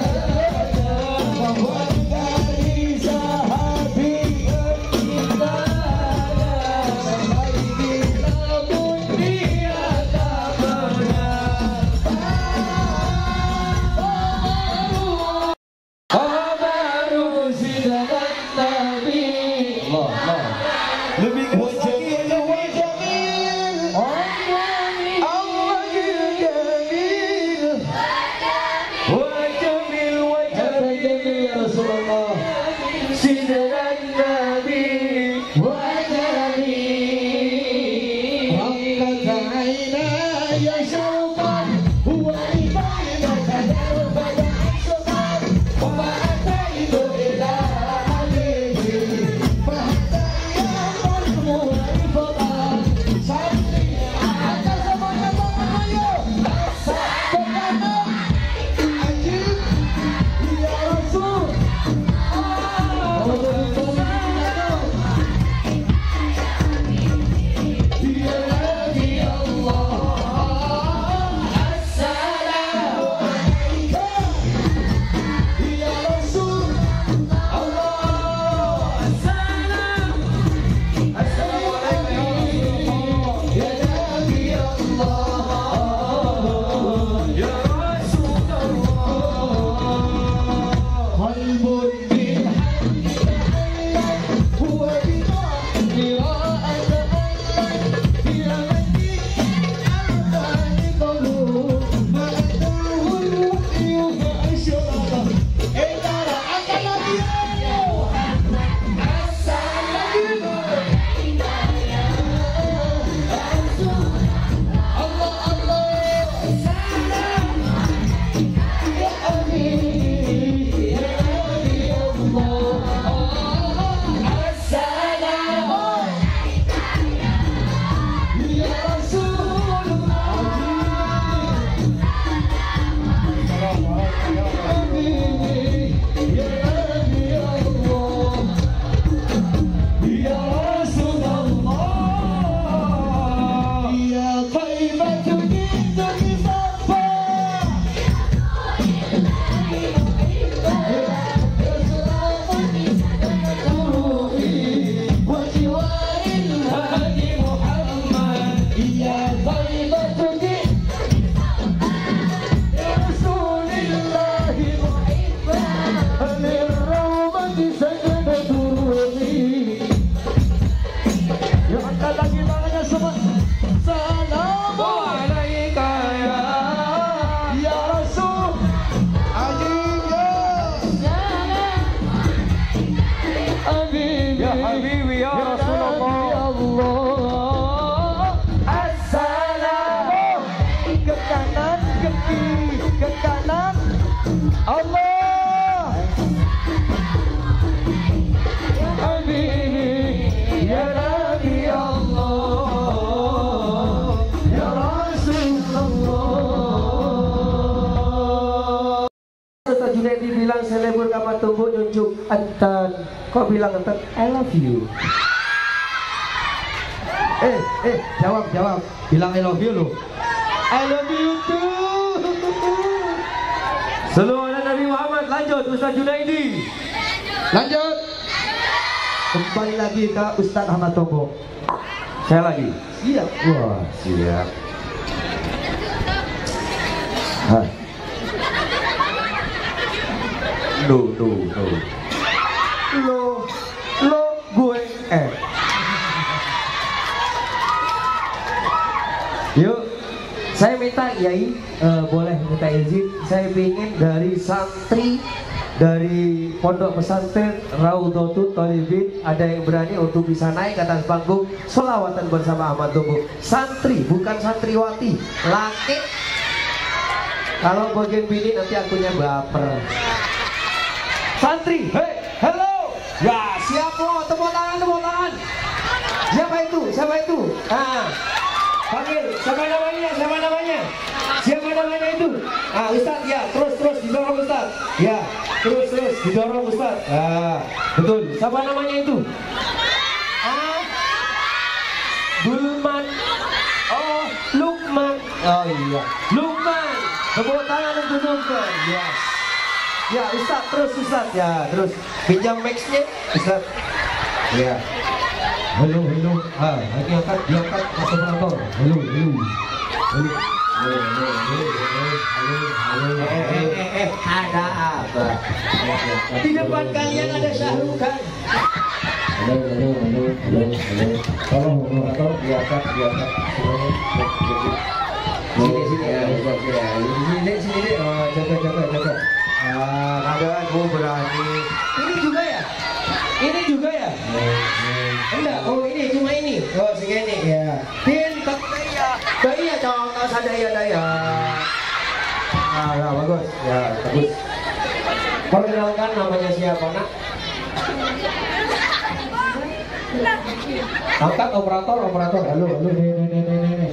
sahati kita sampai kita pun dia tak pernah. Baru sidaran Nabi. Allah lebih keras lagi. Junaidi bilang selebur kapal tubuh nyunjuk Antan. Kok bilang Antan I love you? Jawab. Bilang I love you lo. I love you too. Salawat Nabi Muhammad. Lanjut Ustaz Junaidi. Lanjut. Kembali lagi ke Ustaz Ahmad Tombo. Saya lagi. Siap. Wah, siap. Hah. Lo gue yuk saya minta Yai boleh minta izin, saya ingin dari santri dari pondok pesantren Raudhatul Thalibin ada yang berani untuk bisa naik ke atas panggung selawatan bersama Ahmad Tombo. Santri bukan santriwati, laki. Kalau bagian bini nanti akunya baper. Santri, hey, hello. Ya, siap loh, tepuk tangan. Siapa itu? Panggil, siapa namanya? Siapa namanya? Siapa namanya itu? Ustaz ya, terus didorong Ustaz. Ya, terus didorong Ustaz. Betul. Siapa namanya itu? Dulman. Oh, Lukman. Oh iya, Lukman. Tepuk tangan untuk Lukman. Yes. Ya, Ustaz, terus Ustaz. Ya, terus pinjam mic-nya, Ustaz. Ya. Halo. Diangkat Mas operator. Halo. Ada apa? Di depan kalian ada Syahrukan. Halo. Tolong operator diangkat. Sini. Oh, jaga. Keadaanmu berani. Ini juga ya? Enggak, oh ini cuma ini. Oh segini ya. Pintar daya contoh sadaya. Bagus. Ya, bagus. Perkenalkan namanya siapa, Nak? Angkat operator. Halo. Nih.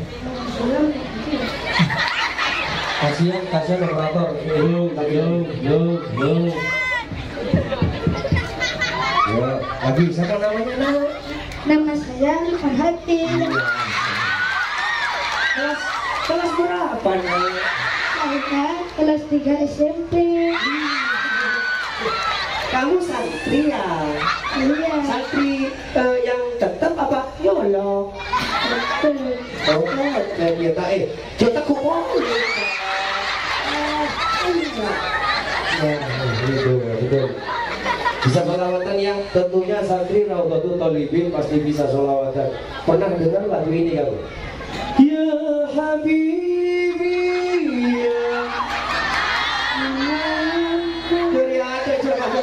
Kasihan operator. Yo. Ya, lagi siapa namanya? Nama saya Farhati. Kelas berapa nih? Saya kelas 3 SMP. Kamu santri ya? Iya. Santri yang tetap apa? Yolo. Betul. Oh, jadi kita kumpul. Betul. Bisa sholawatan yang tentunya santri Raudhatul Thalibin pasti bisa sholawatan. Pernah dengar lagu ini kamu? Ya Habibi ya. Dari ada coba.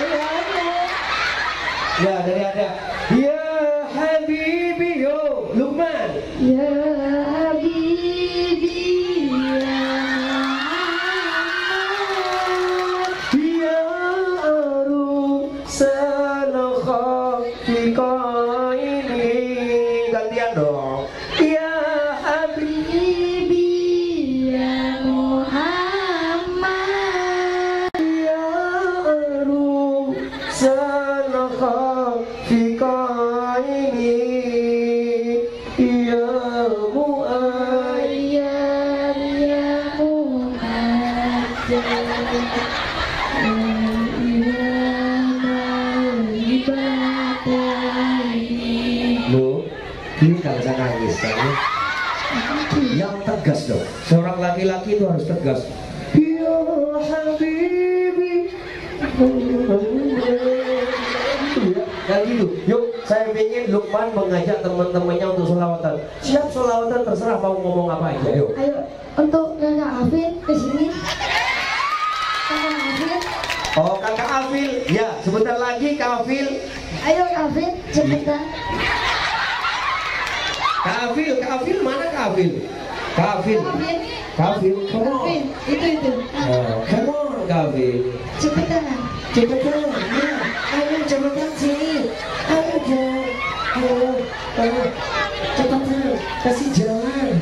Ya dari ada. Ya Habibi yo Lukman. Ya Habibi ya. Gantian dong. Ya Habibi ya Muhammad. Ya Arum Sanakha Fikaini. Ya Muayyad ya Muhammad. Loh, ini gak usah nangis kan? Yang tegas dong. Seorang laki-laki itu harus tegas. Ya Habibi. Kayak gitu. Yuk, saya ingin Lukman mengajak teman-temannya untuk sholawatan. Siap sholawatan, terserah mau ngomong apa aja. Yuk. Ayo, untuk Kakak Afid ke sini. Kakak Afid. Oh, Kakak Afil. Ya, sebentar lagi Kak Afil. Ayo Kak Afid, cepetan. Kak Afil mana Kak Afil? Kak Afil. Come on. Afid, itu. Come on, Kak Afil. Cepetan. Ya. Ayo cepetan sini. Ayo. Cepetan. Kasih jalan.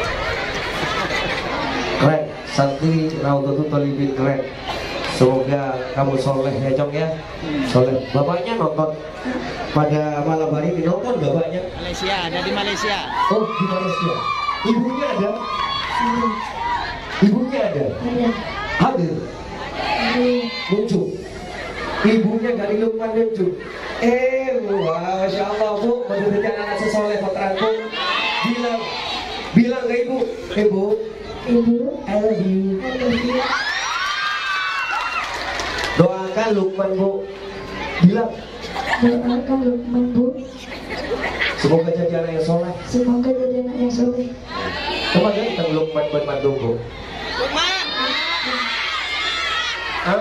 Keren. Santri Raudhatul Thalibin keren. Semoga kamu soleh ya Cong ya. Soleh. Bapaknya nonton pada malam hari ini, nonton bapaknya. Ada di Malaysia. Oh, di Malaysia. Ibunya ada? Ibunya ada? Ada. Hadir? Muncul. Ibunya dari Lukman muncul. Masya Allah Bu, menjadikan anak sesoleh potranku. Bilang ke ibu, Ibu, I love you. Doakan Lukman Bu. Bilang. Doakan Lukman Bu. Semoga jadi anak yang soleh. Semoga jadi anak yang soleh. Coba ganteng Lukman buat Bandung Bu. Lukman. Hah?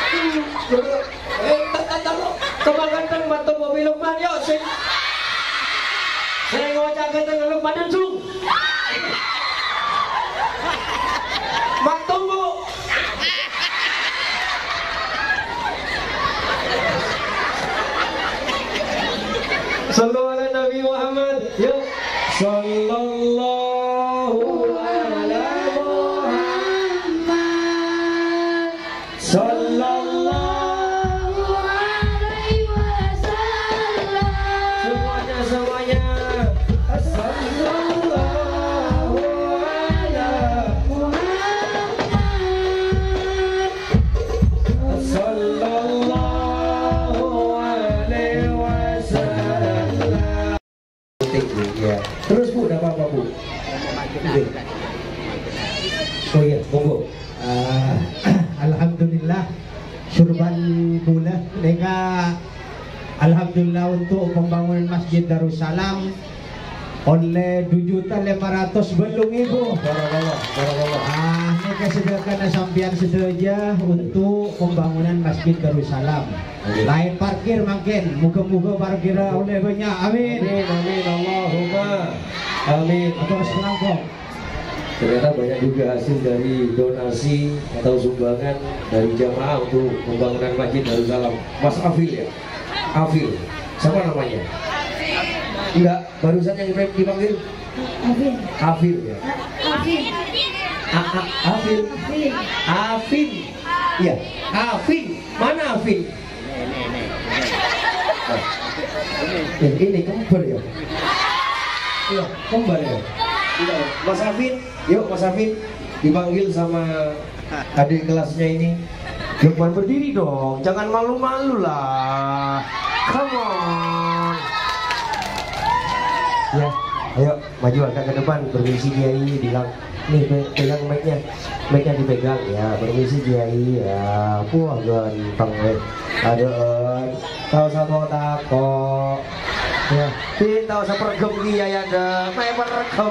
Coba ganteng bantu mobil Lukman yuk sing. Saya ngocak ganteng Lukman langsung. Bantu Bu. Sallu ala Nabi Muhammad. Yuk, Sallallahu ala Muhammad. Sallallahu alaihi wasallam. semuanya. Sallallahu ala Muhammad. Sallallahu alaihi wasallam. Ya. Terus Bu, enggak apa-apa Bu. Oh iya, monggo. Alhamdulillah surban pula mereka. Alhamdulillah untuk pembangunan Masjid Darussalam oleh 2.500 belum ibu. Barakallah. Mereka sediakan sampian sedaja untuk pembangunan Masjid Darussalam. Lain parkir makin, muka-muka parkir oleh banyak. Amin. Amin, Allahumma amin. Atau selangkong. Ternyata banyak juga hasil dari donasi atau sumbangan dari jamaah untuk pembangunan Masjid Darussalam. Mas Afil ya? Afil. Siapa namanya? Enggak, barusan yang dipanggil Afin. Afil ya? Afin. Afil. Afin. Afin. Iya, Afin. Mana Afin? Ini kembar ya? Iya, kembar ya? Iya, Mas Afin, yuk Mas Afin dipanggil sama adik kelasnya ini. Lukman berdiri dong, jangan malu-malu lah. Come on. Ya, ayo maju agak ke depan, permisi Kiai, bilang nih pegang mic-nya dipegang ya, permisi Kiai ya. Wah ganteng ada tahu satu tako ya, tahu sepergem Kiai ada, pergem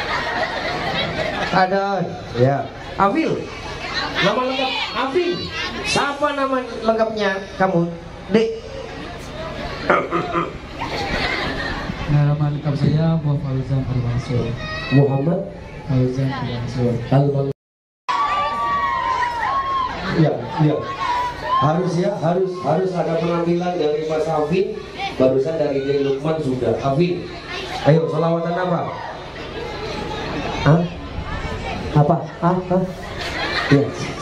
ada ya. Afil, nama lengkap Afil. Siapa nama lengkapnya kamu, Dek? Nama lengkap saya Muhammad Fauzan Al-Mansur. Muhammad Fauzan Al-Mansur. Al-Mansur. Ya, ya. Harus ya, harus ada penampilan dari Mas Afin. Barusan dari Dek Lukman sudah. Afin, ayo selawatan apa? Hah? Apa? Apa? Ya.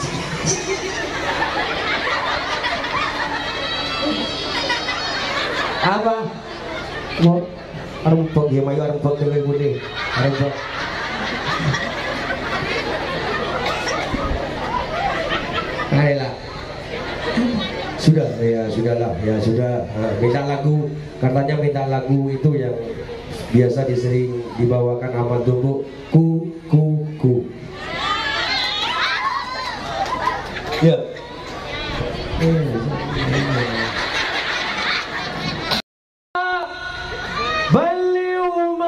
Apa? Mau arung pok ya, mayu arung pok dewe bude. Arung pok. Ayolah. Sudah ya, sudahlah ya, sudah. Minta lagu, katanya minta lagu itu yang biasa disering dibawakan Ahmad Tumbuk, ku. Ya. Baliu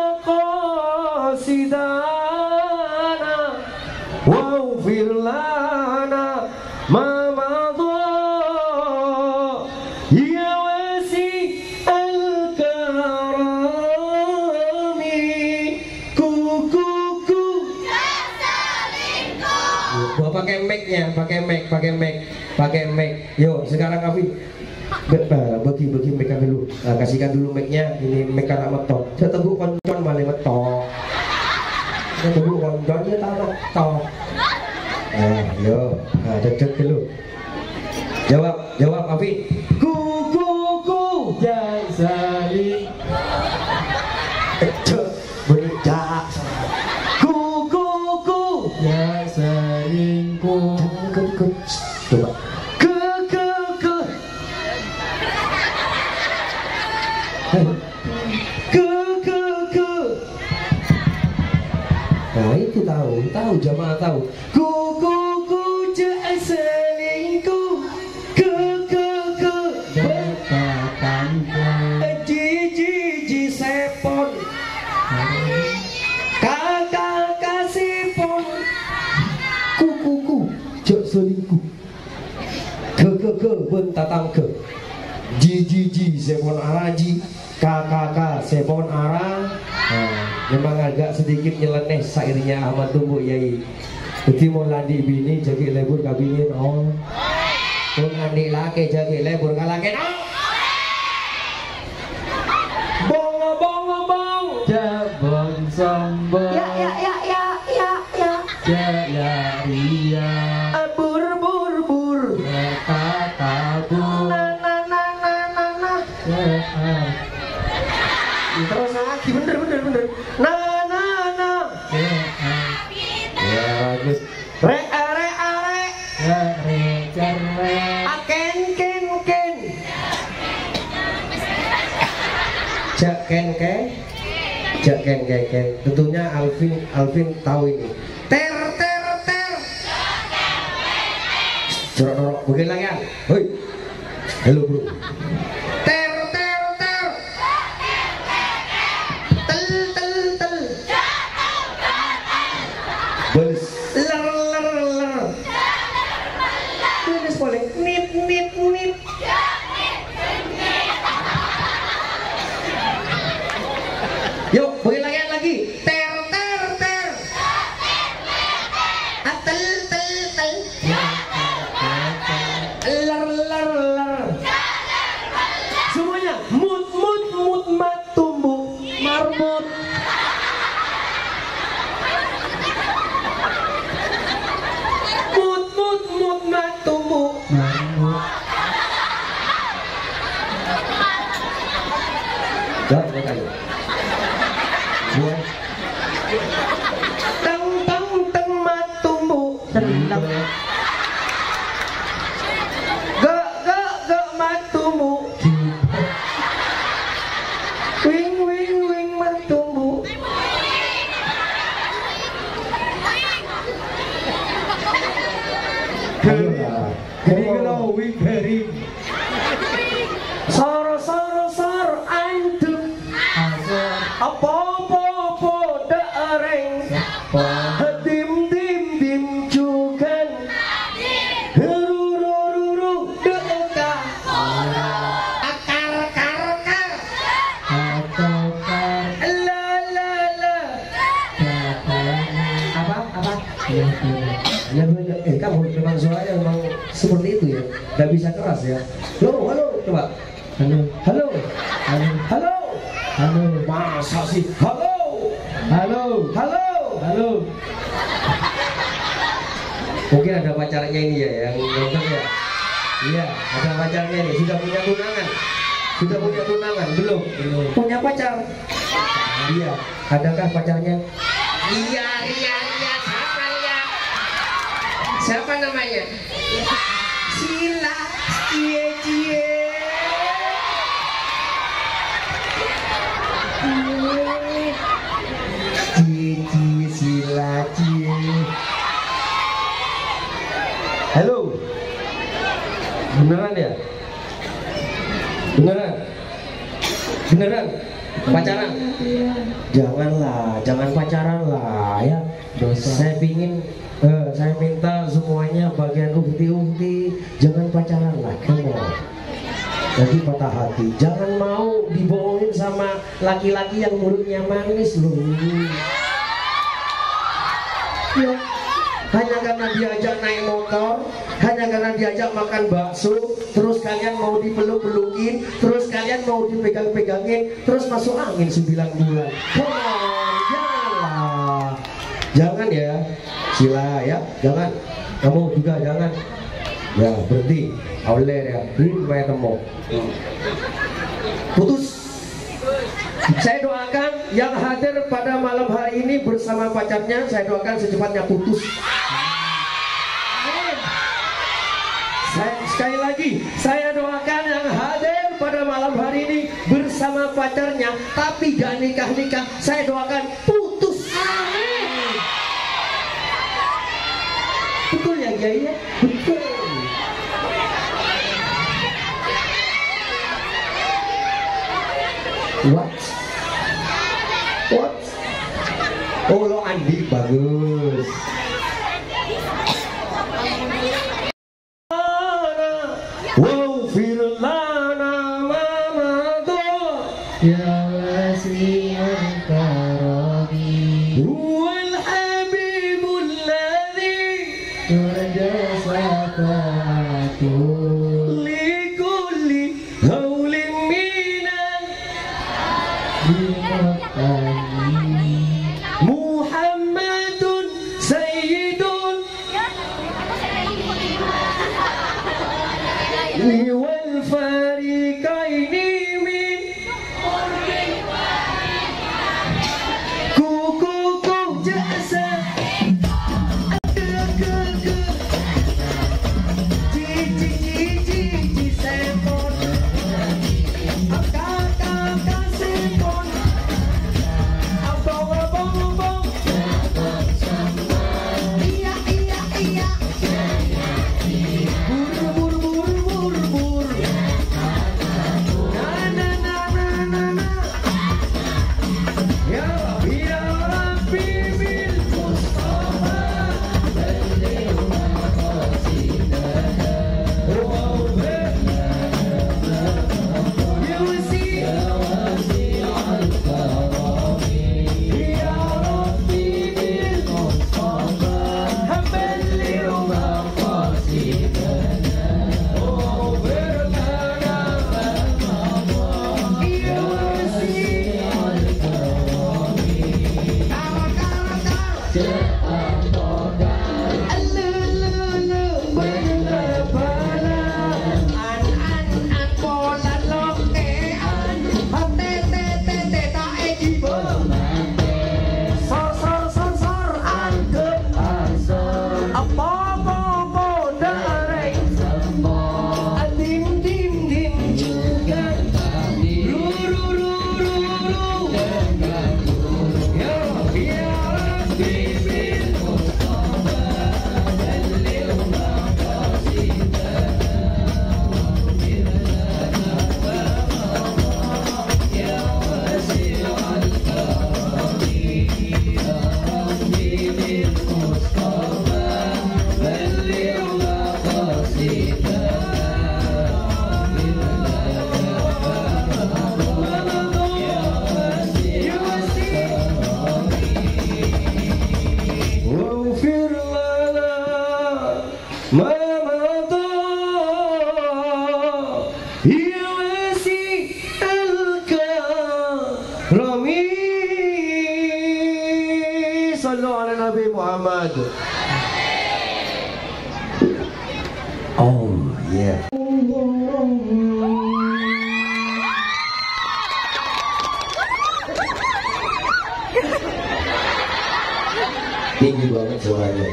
maqasidana waghfir lana ma madha ya wasi al-karami ku gua pakai mic-nya, pakai mic. Yo, sekarang Afin bagi mic dulu. Kasihkan dulu mic-nya. Ini mic karena metok. Saya tunggu koncon malah metok. Saya tunggu koncon dia tak metok. Yo, cek dulu. Jawab Afin. Ku jangan saling berjak. Ku Ya selingkuh. Coba. Nah itu tahu jamaah tahu. Ku jangan selingkuh. Ji sepon. Kakak kasih pon. Ku jangan selingkuh. Ke bentatang ke. Ji sepon araji. Kakak sepon arang. Memang agak sedikit nyeleneh sairnya Ahmad Tumbuk Yai. Jadi mau landi bini jadi lebur kabinin oh. Pun andi laki jadi lebur kalakin oh. Bong Jabon sombong. Ya. Jaya ria. Bur. Kabur. Nah. Terus lagi bener. Nah. Ya bagus. Re. Jak ken. Tentunya Alvin tahu ini. Ter. Jorok begini lagi ya. Hoi. Halo bro. Ter. Tel. Bos. Ler. Ini boleh. Nit. Yuk, begini lagi. Ter. Tel. Ler. Semuanya mut mat tumbuh marmut. Mut mat tumbuh marmut. Jangan kayu. Teng mat tumbuh. Gak mat tumbuh. Wing mat tumbuh. Wing kering. Sor antum. Apa dereng. Dim jugan. Ruru deka. Akar. La. Apa? Ya banyak. Kamu memang suaranya memang seperti itu ya. Gak bisa keras ya. Halo, coba. Halo. Masa sih? Halo. Mungkin ada pacarnya ini ya yang nonton ya. Iya, ada pacarnya nih. Sudah punya tunangan? Belum. Punya pacar? Iya. Adakah pacarnya? Iya. Siapa namanya? Sila. Cie. Sila. Halo. Beneran ya? Beneran? Pacaran? Jangan pacaran lah ya. Dosa. Saya minta semuanya bagian ukti jangan pacaran lah, come on. Jadi patah hati. Jangan mau dibohongin sama laki-laki yang mulutnya manis loh. Ya. Hanya karena diajak naik motor, hanya karena diajak makan bakso, terus kalian mau dipeluk-pelukin, terus kalian mau dipegang-pegangin, terus masuk angin 9 bulan. Come on, janganlah. Jangan ya, Sila ya, jangan. Kamu juga jangan. Ya berhenti. Oleh ya, ini temu. Putus. Saya doakan yang hadir pada malam hari ini bersama pacarnya, saya doakan secepatnya putus. Sekali lagi, saya doakan yang hadir pada malam hari ini bersama pacarnya, tapi gak nikah-nikah, saya doakan putus. Amin. Betul ya, Kiai ya? Betul. What? Oh lo Andi bagus. Wow firlana mamado ya wasi'ul karami wal habibul ladzi turja safatu likulli haulin minan Muhammadun Sayyidun wal fariqaini min kuku jasa Sallu ala Nabi Muhammad. Oh yeah. Tinggi banget suaranya.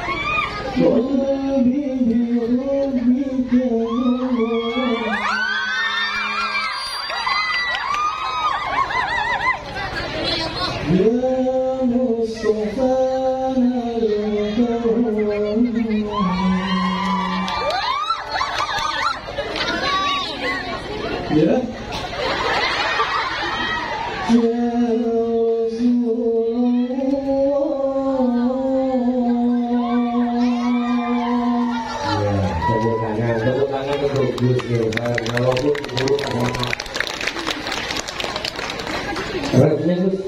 Ya. Tepuk tangan untuk Gus Irfan. Walaupun guru agama. Rapnya Gus.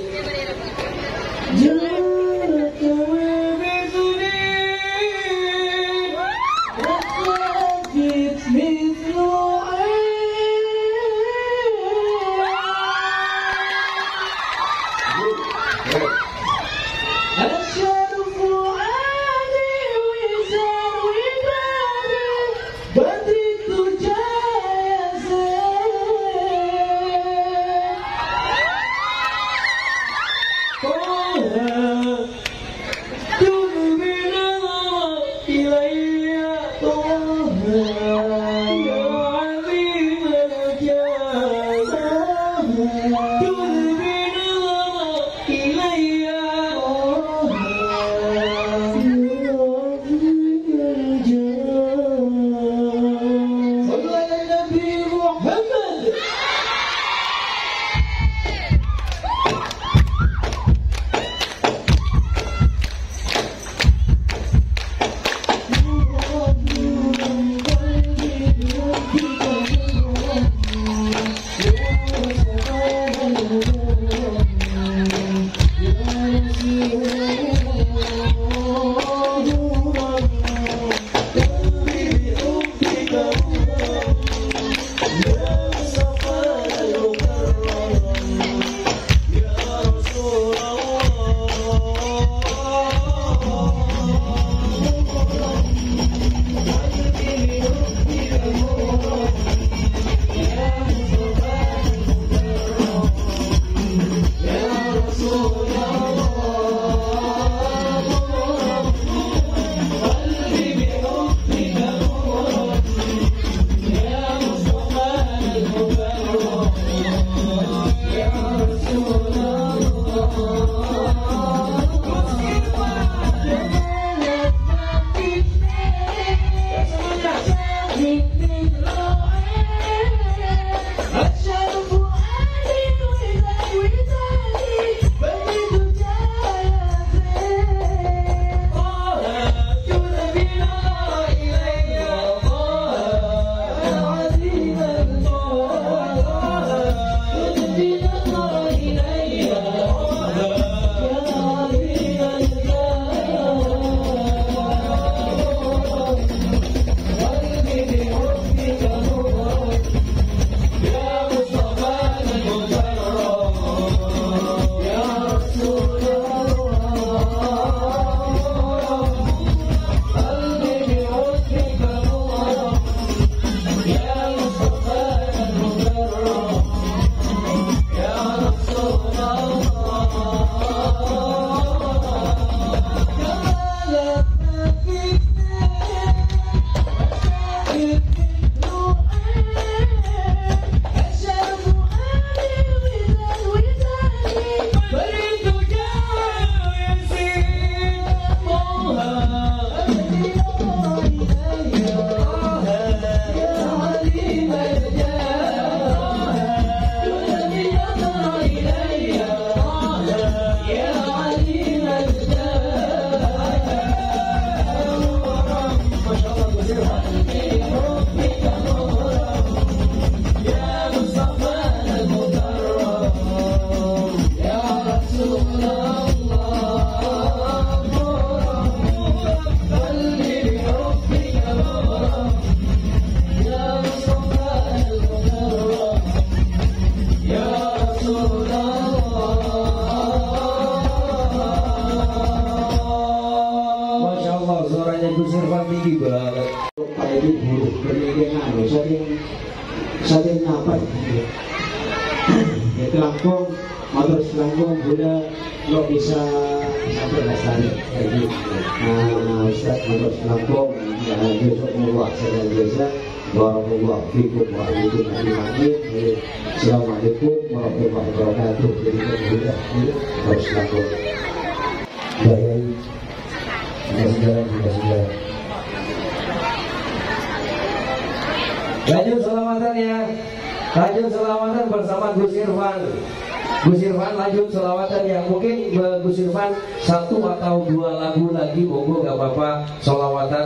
saling napas ya Lampung motor Lampung Bunda lo bisa sampai lestari lagi. Nah Ustaz motor Lampung ya besok mulai saya biasa warahmatullahi wabarakatuh. Assalamualaikum warahmatullahi wabarakatuh. Jadi Bunda harus Lampung baik sudah. Lanjut selamatan ya. Lanjut selamatan bersama Gus Irfan. Gus Irfan lanjut selawatan ya. Mungkin Gus Irfan 1 atau 2 lagu lagi, monggo gak apa-apa selawatan.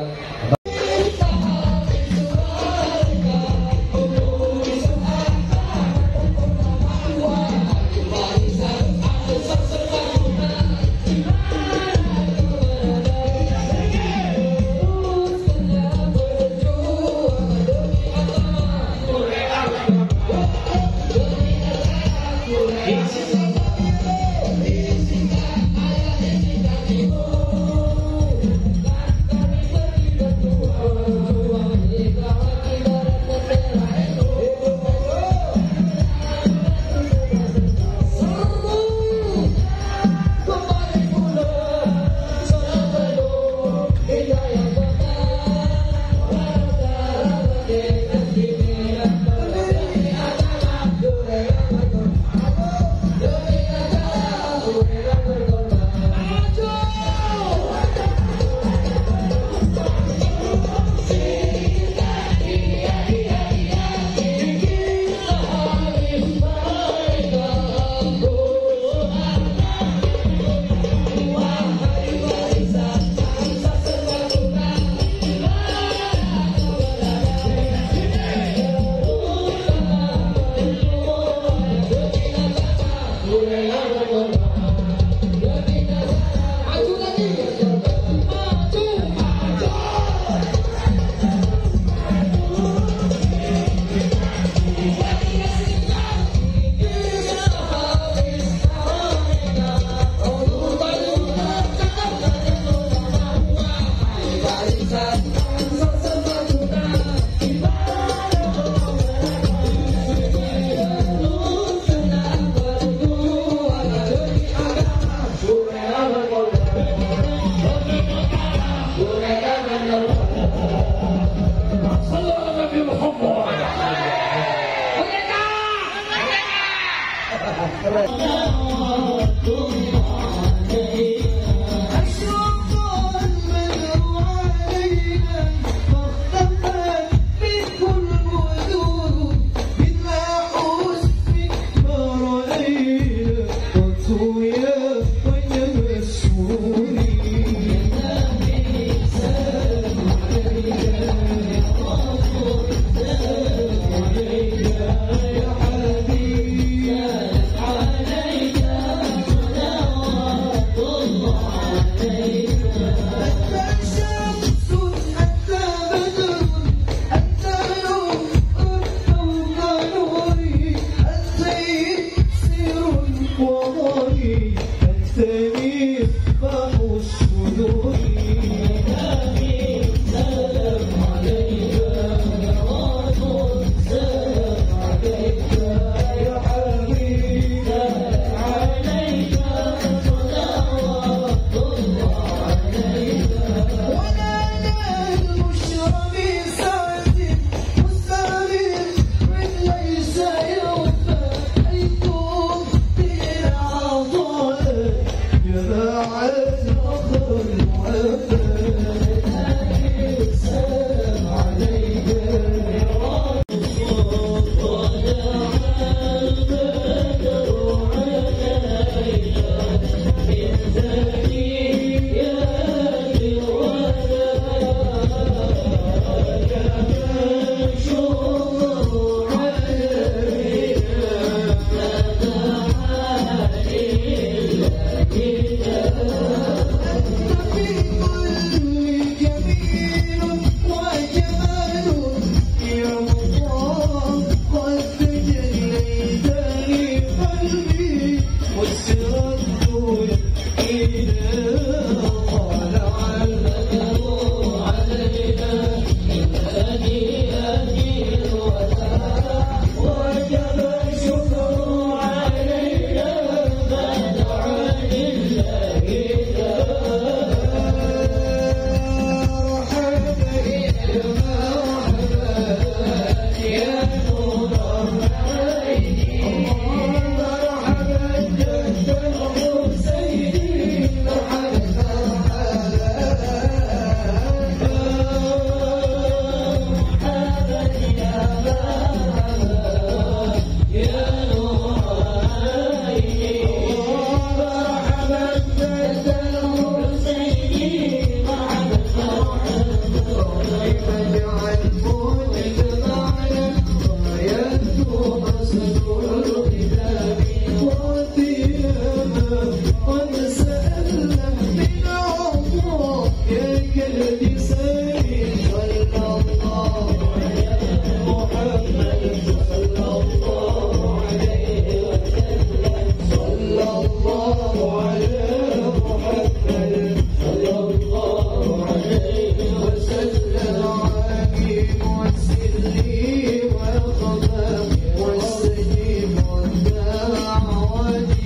والسليم والدعوة